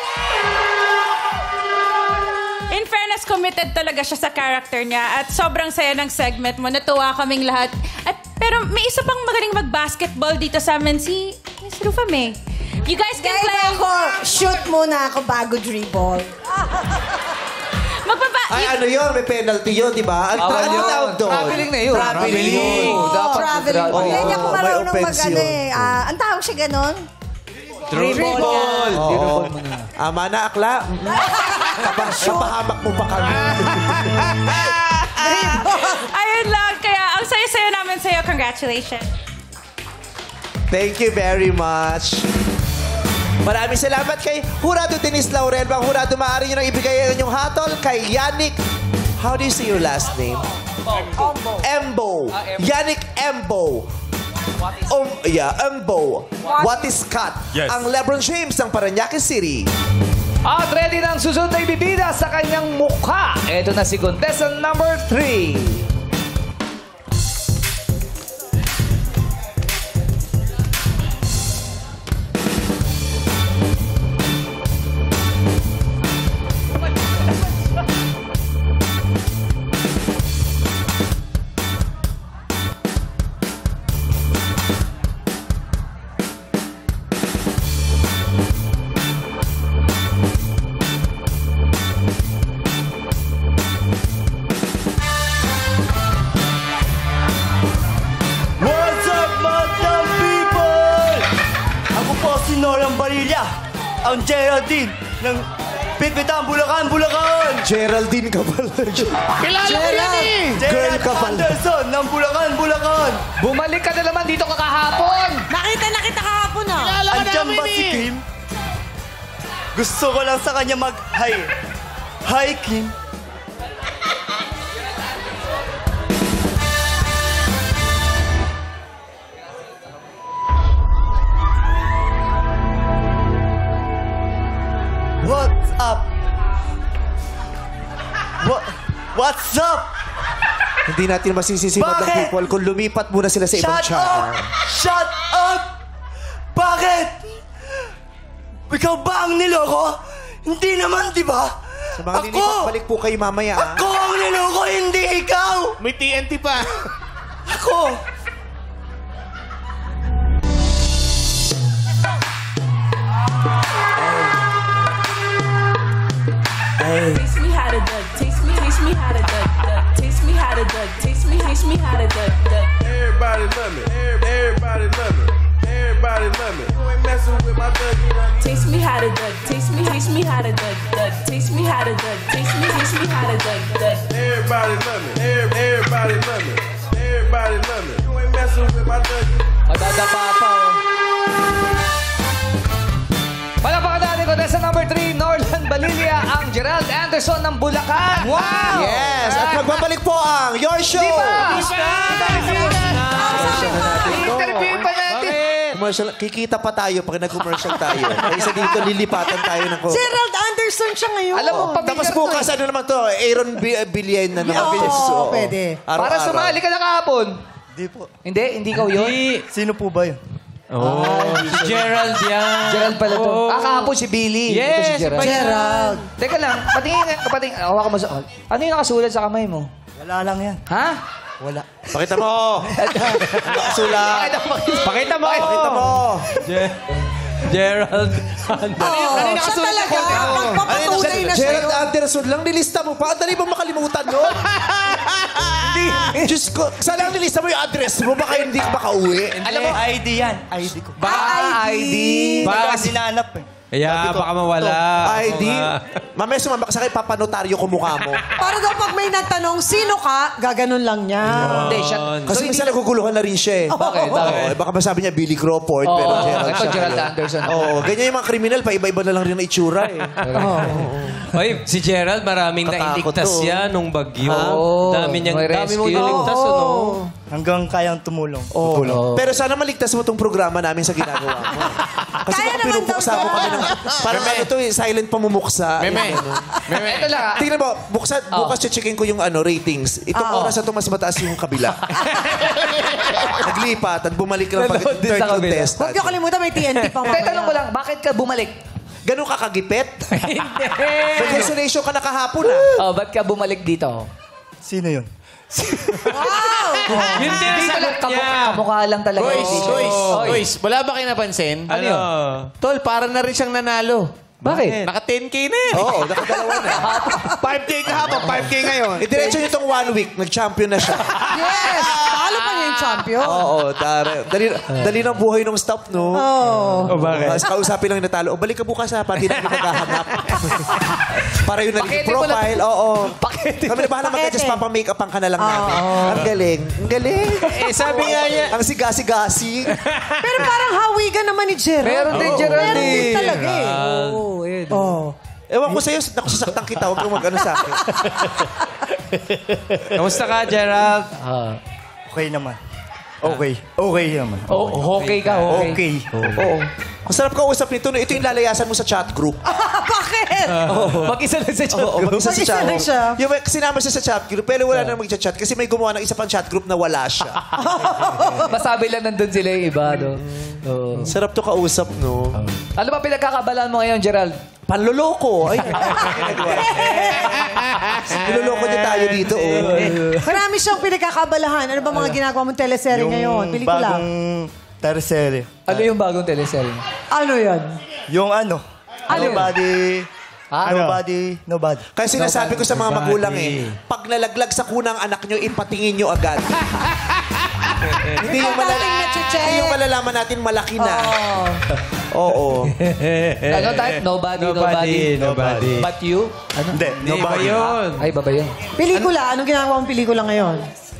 In fairness, committed talaga siya sa character niya. At sobrang saya ng segment mo. Natuwa kaming lahat. At, pero may isa pang magaling mag-basketball dito sa amin, si Miss Rufa May. You guys can Kaya play. ako, shoot muna ako bago dribble. Magpapa... Ay, ano yun? May penalty yun, di ba? Ang Bawal ano yun. tawag doon? Traveling na yun. Traveling. Oo, dapat Traveling. traveling. Hindi Oo, niya ako may marunong offense mag-ano yun. eh. Ah, ang tawag siya ganon? Dribble. Oo. Ama na, akla. Kapahamak mo pa kami. Ayun lang. Kaya ang saya-saya namin sa'yo. Congratulations. Thank you very much. Maraming salamat kay Jurado Denise Laurel. Bang Jurado, maaari nyo nang ibigay ang inyong hatol kay Yannick. How do you say your last name? Ombo. Embo. Yannick Embo. Um, yeah, Embo. What is cut? Yes. Ang LeBron James ng Parañaque City. At ready na ang susunod na ibibida sa kanyang mukha. Ito na si contestant number three. What's up, Madlang people? Ako po si Nolang Barilla, ang Geraldine ng Pitpitan, Bulacan, Bulacan. Geraldine ka pala. Kilala ko yan eh. Girl ka pala. Anderson ng Bulacan, Bulacan. Bumalik ka na naman dito kakahapon. Nakita na kita kahapon ah. Andiyan ba si Kim? Gusto ko lang sa kanya mag-hi. Hi, Kim. What's up? What? What's up? Hindi natin masisisi Madlang Bakit? people kung lumipat muna sila sa ibang Shut channel. up! Shut up! Bakit? Ikaw ba ang niloko? Hindi naman, di ba? Sa mga Ako! lilipat, balik po kayo mamaya. ah. Ako ang niloko, hindi ikaw! May T N T pa. Ako! Taste me how to duck. Taste me, taste me how to duck. duck. Taste me how to duck. Taste me, taste me how to duck. duck. Everybody love me. Everybody love me. Everybody love me. You ain't messing with my Dougie. Taste me how to duck. Taste me, taste me how to duck. duck. Taste me how to duck. Taste me, taste me how to duck. duck. Everybody love me. Every- Everybody love me. Everybody love me. You ain't messing with my Dougie. Madadapa pa oh. Balilia ang Gerald Anderson ng Bulacan. Wow! Yes! At magbabalik po ang Your Show! Di ba? Interview pa natin! Commercial, kikita pa tayo pag nag-commercial tayo. Kaysa dito, lilipatan tayo ng... Gerald Anderson siya ngayon. Alam mo, Oh, pamilyar tapos to bukas, ano naman to? Aaron B- Billion na naman. Oo, Yes, oo. pwede. Araw-araw. Para sumali ka na kahapon. Hindi po. Hindi, hindi ikaw yun. Sino po ba yun? Oh, si Gerald yan. Gerald pala to. Oo. Ah, kahapon si Billy. Ito si Yes, Gerald. Gerald. Teka lang, patingin, patingin. Hawakan mo sa... Ano yung nakasulat sa kamay mo? Wala lang yan. Ha? Wala. Pakita mo! Nakasulat! Pakita mo. Pakita mo! Je- Gerald. Oh, siya talaga. Magpapatunay na siya Gerald yun. Anderson lang, nilista mo pa. Ang dali ba makalimutan, no? Hindi. Diyos ko, saan lang nilista mo yung address mo? Baka hindi ka makauwi. Alam mo, I D yan. I D ko. Ba, I D. Baka Baka sinanap eh. Kaya baka mawala. I D. Mga- Mamaya sumambak sa akin, papanotaryo ko mukha mo. Para daw pag may nagtanong, sino ka? Gaganon lang niya. Hindi, siya. Kasi minsan naguguluhan na rin siya eh. Bakit? Oo, eh, baka masabi niya Billy Crawford, pero Oo, Gerald ito siya. Gerald Anderson. Oo, ganyan yung mga kriminal, pa iba-iba na lang rin ang itsura eh. Oy, si Gerald, maraming Katakot nailigtas to. yan nung bagyo. Oo. Dami niyang, May dami mong rescue. niligtas, ano? Hanggang kayang tumulong. Oo. Pero sana maligtas mo tong programa namin sa ginagawa mo. Kasi Kaya baka naman pinupuksa daw mo siya. kami ng... Parang ano to eh, silent pamumuksa. Meme. Yung ano. Meme. Ito lang ah. Tingnan mo, buksa, Oh. bukas checkin ko yung ano ratings. Itong Ah. oras na ito, mas mataas yung kabila. Naglipat at bumalik lang pag Nanood din third sa kabila. contestant. Huwag niyo kalimutan, may T N T pa Teka, tanong ko lang, bakit ka bumalik? Ganun ka kagipet? May consolation ka na kahapon ah. Oh, ba't ka bumalik dito? Sino yun? Wow! Yun din ang Dito sagot lang, kamukha, niya. kamukha lang talaga. Boys, Dito. boys, Oy. boys, wala ba kayo napansin? Ano yun? Tol, para na rin siyang nanalo. Bakit? Naka ten K na yan. Oo, nakadalawa na. five K kahapon, five K ngayon. Idiretso niyo itong one week, nag-champion na siya. Yes! Paano pa niya yung champion? Oo, dali, dali, dali ng buhay ng staff, no? Oh. O bakit? Tapos kausapin lang yung natalo. O, balik ka bukas ha, pati na kami naghahanap. Para yung naging Pakete mo lang. profile. Oo. Pakete. Kami na bahala Pakete. mag-adjust, papa-make-upan ka na lang namin. Ang galing. Ang galing. Eh, sabi nga niya, Ang sigasi-gasi. Pero parang hawigan naman ni Gerald. Meron din, Gerald, Meron din eh. talaga eh. Oo, yun. Oh. Ewan ko sa'yo, nakusasaktan kita. Huwag kang mag-ano sa akin. kamusta ka, Gerald? Okay naman. Okay. Okay naman. Oh, okay ka, okay. Okay. Oo. Ang sarap kausap nito. No? Ito yung lalayasan mo sa chat group. Bakit? Mag-isa lang sa chat Oo, group. mag-isa sa Mag-isa chat lang siya. Yung may- sinama siya sa chat group, pero wala na mag-chat kasi may gumawa ng isa pang chat group na wala siya. Masabi lang nandun sila yung iba, no? Oo. Sarap to kausap, no? Ano ba pinagkakabalaan mo ngayon, Gerald? Panloloko. Ay, niloloko niya tayo dito, oh. Marami siyang pinagkakabalahan. Ano ba mga ginagawa mong teleserye ngayon? Pelikula? bagong tercery. Ano yung bagong teleserye? Ano yan? Yung ano? Ano yun? Nobody. Ah, Nobody. Nobody. Kaya sinasabi ko sa mga magulang eh, pag nalaglag sa kunang anak nyo, ipatingin nyo agad. Hindi yung, malala- Dating nache-check. hindi yung malalaman natin malaki na. Oo. Ano type? Nobody, nobody. Nobody. But you? Ano? Hindi. Hindi ba Nobody. yun? Ay, baba yun. Pelikula? Anong ginagawa mong pelikula ngayon?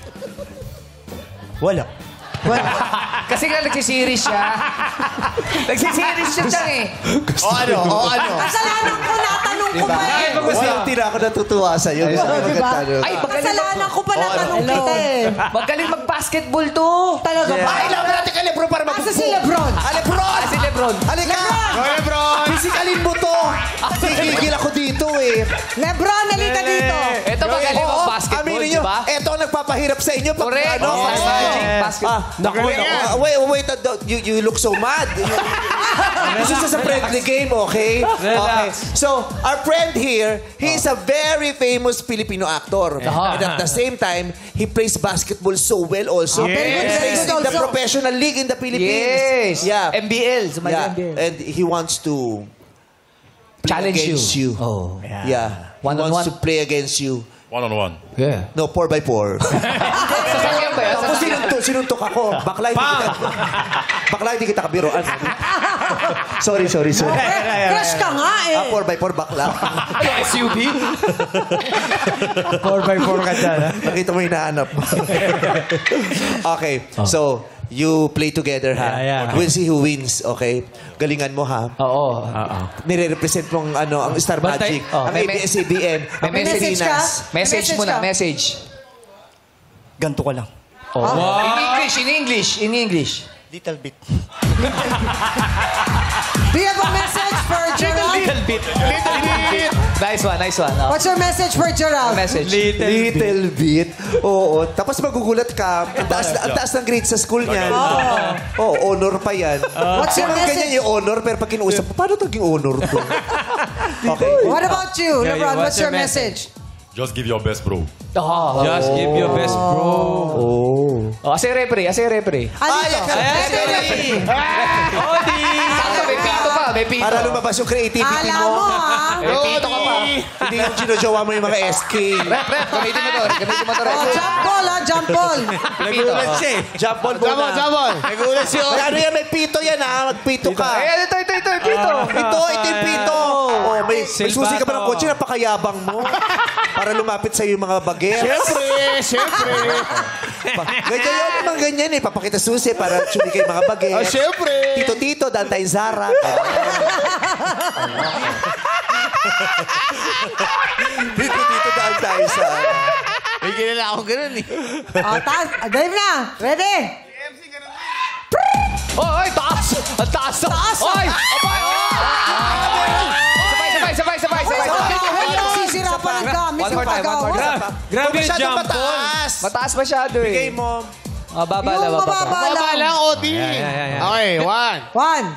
Wala. Kasi nga nagsisiris siya. nagsisiris siya siyang eh. O ano, o ano. Kasalanan ko, natanong ko pa eh. Walang tira ako natutuwa sa'yo. Gusto ko diba? maganda. Ay, magaling Kasalanan ko pa natanong Hello. kita eh. Magaling mag-basketball to. Talaga ba? Ay, laban natin kay Lebron para Asa mabuko. si Lebron? Ah, Lebron! Ah, si Lebron. Halika! Lebron! Physikalin mo to! Gigigil ako dito eh. Lebron, nalita dito. Ito magaling Oo, mag-basketball, aminin di nyo, ba? Ito ang nagpapahirap sa inyo. Pag, Correct. Ano, Yes. pag- Magic basket. Ah, naku, naku. Ah, Wait, wait. uh, You, you look so mad. This is just a friendly game, okay? Okay. So, our friend here, he is a very famous Filipino actor. And at the same time, he plays basketball so well also. Very good, He very plays good in the also. professional league in the Philippines. Yes. Yeah. M B L. Sumali Yeah. M B L. And he wants to play Challenge you. against you. Oh. Yeah. He One on wants one. to play against you. One on one. Yeah. No, four by four. Sasakyan ba yan? Ako sinuntok, sinuntok ako. Bakla hindi kita. Bakla hindi kita kabiroan. sorry, sorry, sorry. Crush ka nga eh. Ah, four by four bakla. S U V? four by four ka dyan, ha? Nakita mo hinahanap. Okay, so You play together, ha? Yeah, yeah. We'll see who wins, okay? Galingan mo, ha? Oo. Oo. Nire-represent mong ano, ang Star Bantay- Magic, Oh, ang may- A B S C B N, ang May message ka? Pilipinas. Message, May message muna, ka? message. Ganto ka lang. Oh. In English, in English, in English. Little bit. Do you have a message for Gerald? bit. Little bit. Nice one, nice one. Oh. What's your message for Gerald? Message. Little bit. Oo. Tapos magugulat ka. Ang taas, ang taas ng grade sa school niyan. Oo, honor pa yan. What's your Kung message? ganyan yung honor, pero pag kinuusap, paano naging honor to? Okay. What about you, Yeah, Lebron? yeah, What's your message? Just give your best, bro. Oh. Just give your best, bro. Oh. Oh, asa yung referee, asa yung referee. Ay, Alito. referee. Odi! Sakto, may pito pa, may pito. Para lumabas yung creativity Alam mo. mo, ha? May pito ka pa. Hindi yung ginojowa mo yung mga S K. Rep, rep, gamitin mo to, gamitin mo to, rep. Oh, jump ball, ha? Jump ball. Nagulat siya eh. Jump ball muna. Jabon, jabon. Nagulat siya. May ano yan, may pito yan ha. Magpito ka. Ayan, ito, ito, ito, yung pito. Ito, ito yung pito. Oh, may, may susi ka pa ng Silbato. kotse, napakayabang mo. Para lumapit sa'yo yung mga bagets. Siyempre, siyempre. Pa- Ganyan yun, mga ganyan eh. Papakita susi para sumi kayo mga bagets. Ah, siyempre. Tito-tito, daan tayong Zara. Tito-tito, daan tayo sa... May kilala akong ganun eh. Oh, taas. Ah, Dave na. Ready? Oh, ay, taas! Ang taas! Taas! Oy! Abay! Sabay, sabay, sabay, sabay, sabay. Nagsisira pa ng gamit One yung more time, one more pag-awa. time. Grabe yung Masyadong jump ball. mataas. Mataas masyado eh. Bigay mo. Ah, baba Yung lang, baba. mababa Baba lang. lang, Odi. Yeah, yeah, yeah, yeah. Okay, one. One.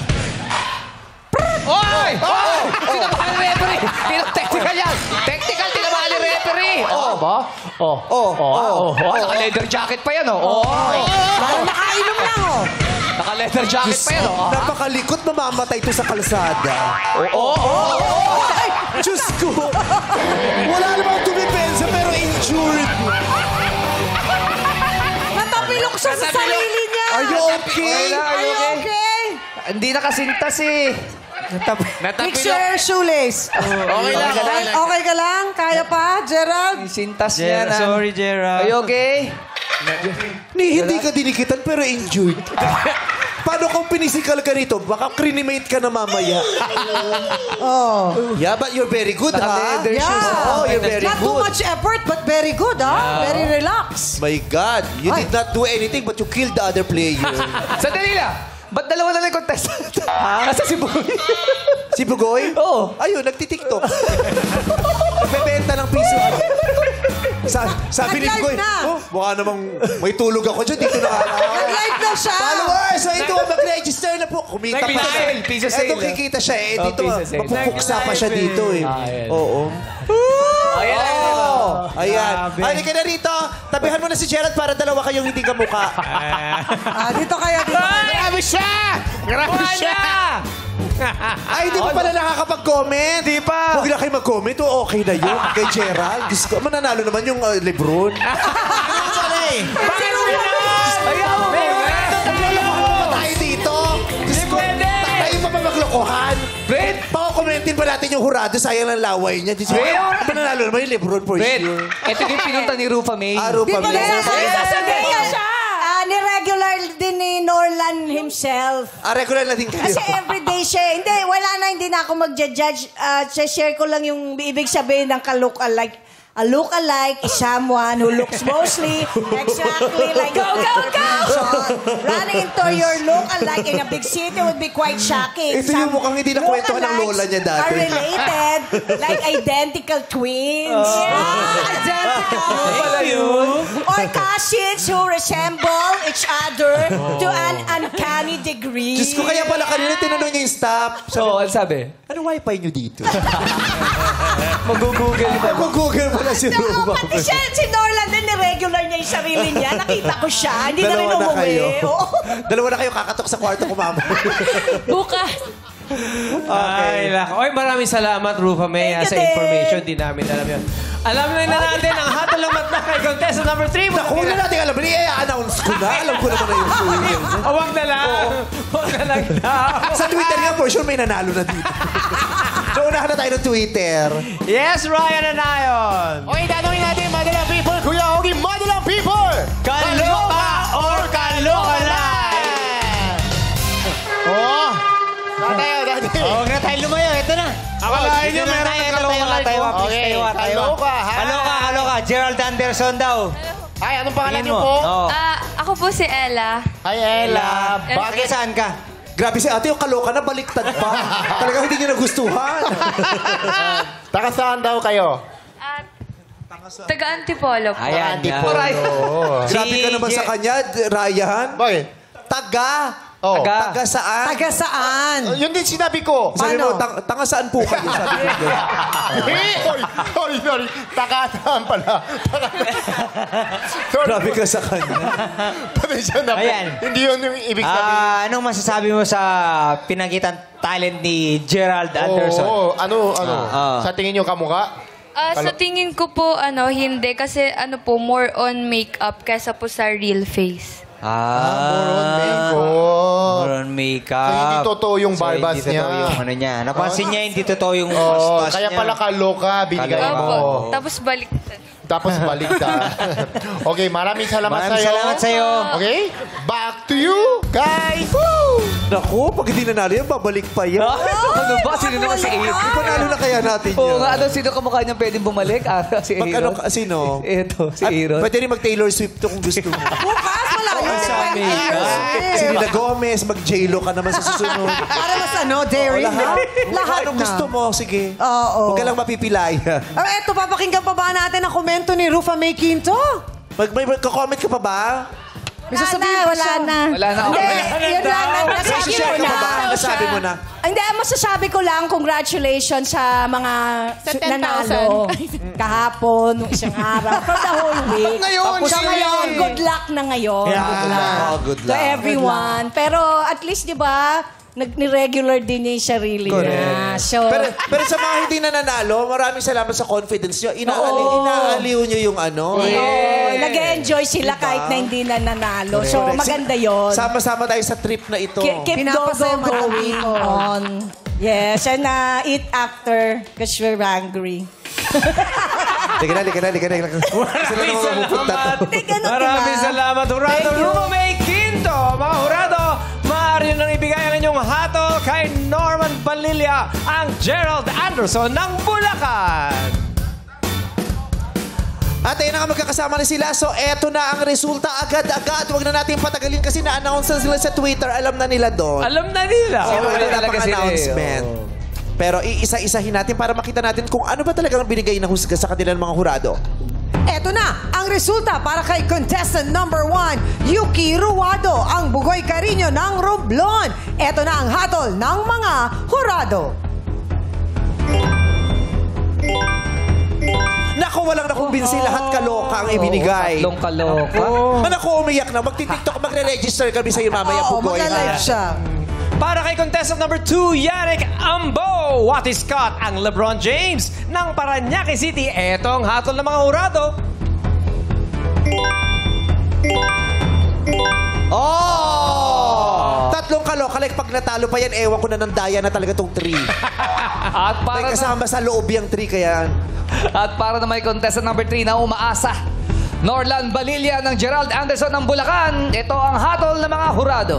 Oy! Oh! Tinabahan ni referee! Tino- Technical yan! Technical, tinabahan ni referee! Oh, ba? Oh. Oh, Oh, oh, oh. Naka-leather jacket pa yan, oh. Oh. Parang nakainom lang, oh. Naka-leather jacket pa yan, oh. Napakalikot, mamamatay to sa kalsada. Oh, oh, oh. Ay, Diyos ko! Wala namang tumipensa pero injured. Natapilok siya sa sarili niya. Are you okay? Are you okay? Okay. Hindi nakasintas eh. Fix your shoelace. Okay lang, okay Okay, lang. okay ka lang? Kaya pa, Gerald? Sintas niya Gerald, na. sorry, Gerald. Are you okay? Ni, hindi ka dinikitan pero injured. Paano kung pinisikal ka rito? Baka crinimate ka na mamaya. Oh. Yeah, but you're very good, ha? Naka-leather shoes. Oh, you're very Not too good. much effort, but very good, ha? Very relaxed. My God, you Ay. did not do anything but you killed the other player. Sandali lang. Ba't dalawa na lang yung contestant? Asa si Boy? Si Bugoy? Oo. Ayun, nagtitiktok. Nagbebenta ng piso. Sa, sabi ni Nag-live Bugoy, na. oh, mukha namang may tulog ako dyan. Dito na Nag-live na siya. Followers, so ito, mag-register na po. Kumita pa Piso siya. sale, piso sale. Ito, kikita siya eh. Oh, Dito, piso sale. mapupuksa pa siya dito eh. Ah, ayan. Oo. Ayan. Oh, ayan. Grabe. Halika na rito. Tabihan mo na si Gerald para dalawa kayong hindi kamukha. Ah, dito kaya, dito. Grabe siya! Grabe siya! Ay, hindi mo pala nakakapag-comment. Di pa. Huwag lang kayo mag-comment. O, okay na yun. Kay Gerald. Diyos ko, mananalo naman yung uh, Lebron. Ayaw mo. Naglolokohan pa tayo dito. Diyos ko, tayo pa ba maglokohan? Fred! Pako-commentin pa natin yung hurado. Sayang ng laway niya. Diyos ko, Fred! mananalo naman yung Lebron for Fred, sure. ito yung pinunta ni Rufa May. Aro pa Di ba na Ay, sasabihin siya. Ah, ni-regular din ni Norlan himself. Ah, regular na din kayo. Kasi everyday siya. Hindi, wala na, hindi na ako mag-judge. Uh, share ko lang yung ibig sabihin ng ka-look-alike. A look-alike is someone who looks mostly exactly like... Go, go, go! So, running into your look-alike in a big city would be quite shocking. Ito yung mukhang hindi nakwentuhan ng lola niya dati. Are related, like identical twins. Yeah, identical. Pala yun. Or cousins who resemble each other to an uncanny degree. Diyos ko, kaya pala kanina tinanong niya yung staff. So, ano sabi? Ano wifi niyo dito? Mag-google pa. Mag-google pala si Naku, Ruba. pati siya, si Norland din, ni-regular niya yung sarili niya. Nakita ko siya. Hindi na rin Dalawa na umuwi. kayo. Oo. Dalawa na kayo kakatok sa kwarto ko, mama. Bukas. Ay, lako. Oy, maraming salamat, Rufa May, Thank you sa din. information. Di namin alam yun. Alam na na natin ang hatol ng matna kay contestant number three. Naku, huwag na natin alam. I-announce ko na. Alam ko naman na yung show yun. Oh, wag na lang. Wag na lang daw. Sa Twitter nga, for sure, may nanalo na dito. So, unahan na tayo ng Twitter. Yes, Ryan and Ion. Okay, tanongin natin, Madalang People. Kuya Ogie, Madalang People! Kaloka or kaloka? Look-alike! Oh! Tayo, dati. Huwag na tayo lumayo. Ito na. Akalain nyo, meron ng kaloka-like. Okay, kaloka, ha? Kaloka, kaloka. Gerald Anderson daw. Ay, anong pangalan niyo po? Ah, ako po si Ella. Ay, Ella. Bakit saan ka? Grabe si ate, yung kaloka na baliktad pa. Talagang hindi niya nagustuhan. Taga saan daw kayo? Taga Antipolo po. Ayan, Antipolo. Grabe ka naman sa kanya, Ryan. Bakit? Taga. Oh. Taga. Taga saan? Taga saan? Uh, yun din sinabi ko. Sabi mo, Paano? tang- tanga saan po kayo? Sabi ko. Hey, sorry, sorry, sorry. Taga saan pala? Sorry. Grabe ka sa kanya. Pasensya na po. Ayan. Hindi yun yung ibig sabihin. Ah, anong masasabi mo sa pinagitang talent ni Gerald Anderson? Oo, ano, ano? Ah, ah. Sa tingin nyo kamukha? Ah, sa tingin ko po, ano, hindi. Kasi ano po, more on makeup kaysa po sa real face. Ah, more on makeup. More on makeup. So, hindi totoo yung So, barbas hindi totoo niya. yung ano niya. Napansin niya, hindi totoo yung Oh, mustache kaya niya. pala kaloka, binigay Kaloka. mo. Opo. Tapos baliktad. Tapos balik ka. Okay, maraming salamat Maraming sa'yo. salamat sa'yo. Okay, back to you, guys. Woo! Naku, pag hindi nanalo yan, babalik pa yan. Ano ba? Sino naman si Aaron? Panalo na kaya natin Oo yun. nga, ano, sino kamukha niyang pwedeng bumalik? Ah, si Pag ano, Aaron. ka- sino? Ito, si At Aaron. pwede rin mag-Taylor Swift to kung gusto mo. Bukas, malayo. Selena Gomez, mag-J-Lo ka naman sa susunod. Para mas ano, daring Oo, na. lahat. Lahat Anong na. gusto mo, sige. Oo. Huwag ka lang mapipilaya. Oh, eto, papakinggan pa ba natin ang komento ni Rufa May Quinto? Mag, may comment ka pa ba? May Wala sasabihin na, pa wala siya. na. Wala na. Hindi, Okay. yun lang. Nasabi ko Share ka na. pa ba? Nasabi mo na. Hindi, masasabi ko lang, congratulations sa mga Sa su- ten thousand. nanalo. Kahapon, nung isang araw, for the whole week. Ngayon, Tapos sige. ngayon, good luck na ngayon. Yeah. Good luck. Oh, good To luck. everyone. Pero at least, di ba, nag-regular din niya yung sarili niya. So, Pero, pero sa mga hindi na nanalo, maraming salamat sa confidence nyo. Inaali, Oo. inaaliw nyo yung ano. oh, nag-enjoy sila kahit na hindi na nanalo. So, Correct. maganda yon. Sama-sama tayo sa trip na ito. Keep, keep go, go, Pinapasama going natin. on. Yes, and uh, eat after because we're hungry. Teka na, teka na, teka na. Sila naman mapupunta to. Maraming salamat, Hurado. Rumo May Quinto. Mga Hurado, maaari nang ibigay ang inyong hatol kay Norman Balilla, ang Gerald Anderson ng Bulacan. At ayun na nga, magkakasama na sila. So, eto na ang resulta. Agad-agad. Huwag na natin patagalin kasi na-announce na sila sa Twitter. Alam na nila doon. Alam na nila. Oo, wala na talaga pang sila eh. announcement. Pero iisa-isahin natin para makita natin kung ano ba talagang binigay na husga sa kanilang mga hurado. Eto na ang resulta para kay contestant number one, Yuki Ruado, ang Bugoy Carino ng Romblon. Eto na ang hatol ng mga hurado. Naku, walang nakumbinsi. Lahat kaloka ang ibinigay. Tatlong kaloka. Oh. Naku, umiyak na. Magti-tiktok, magre-register kami sa'yo mamaya, Oo, Bugoy. magla-live siya. Para kay contestant number two, Yannick Ambo. What is Scott, ang LeBron James ng Parañaque City. Eto ang hatol ng mga hurado. Oh! Tatlong kaloka. Like, pag natalo pa yan, ewan ko na ng daya na talaga tong three. At May para, na, kasama sa loob yung three, kaya... at para na may contestant number three na umaasa, Norlan Balilla ng Gerald Anderson ng Bulacan. Ito ang hatol ng mga hurado.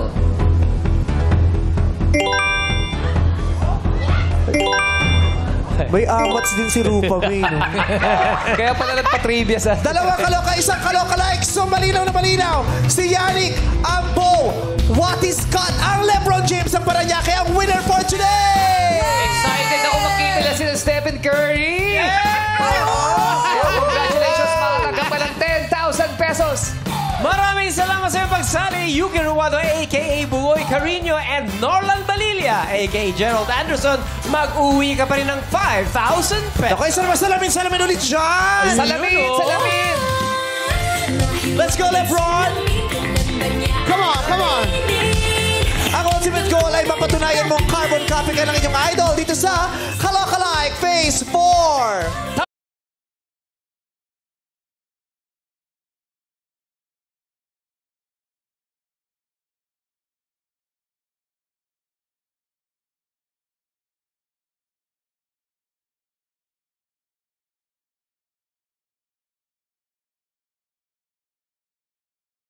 May amats din si Rupa May, no? Kaya pala nagpa-trivia sa... Dalawang kaloka, isang kaloka like. So, malinaw na malinaw. Si Yannick Ambo. What is Scott? Ang LeBron James ang Parañaque ang winner for today! Excited ako makita nila sila Stephen Curry! Congratulations, makatanggap pa ng ten thousand pesos! Maraming salamat sa iyong pagsali, Yuki Ruado, a k a. Bugoy Carino, and Norlan Balilla, a k a. Gerald Anderson. Mag-uwi ka pa rin ng five thousand pesos. Okay, salamin, salamin, salamin ulit dyan! Salamin! Salamin! Let's go, LeBron! Come on, come on! Ang ultimate goal ay mapatunayan mong carbon copy ka ng inyong idol dito sa Kalokalike Phase four!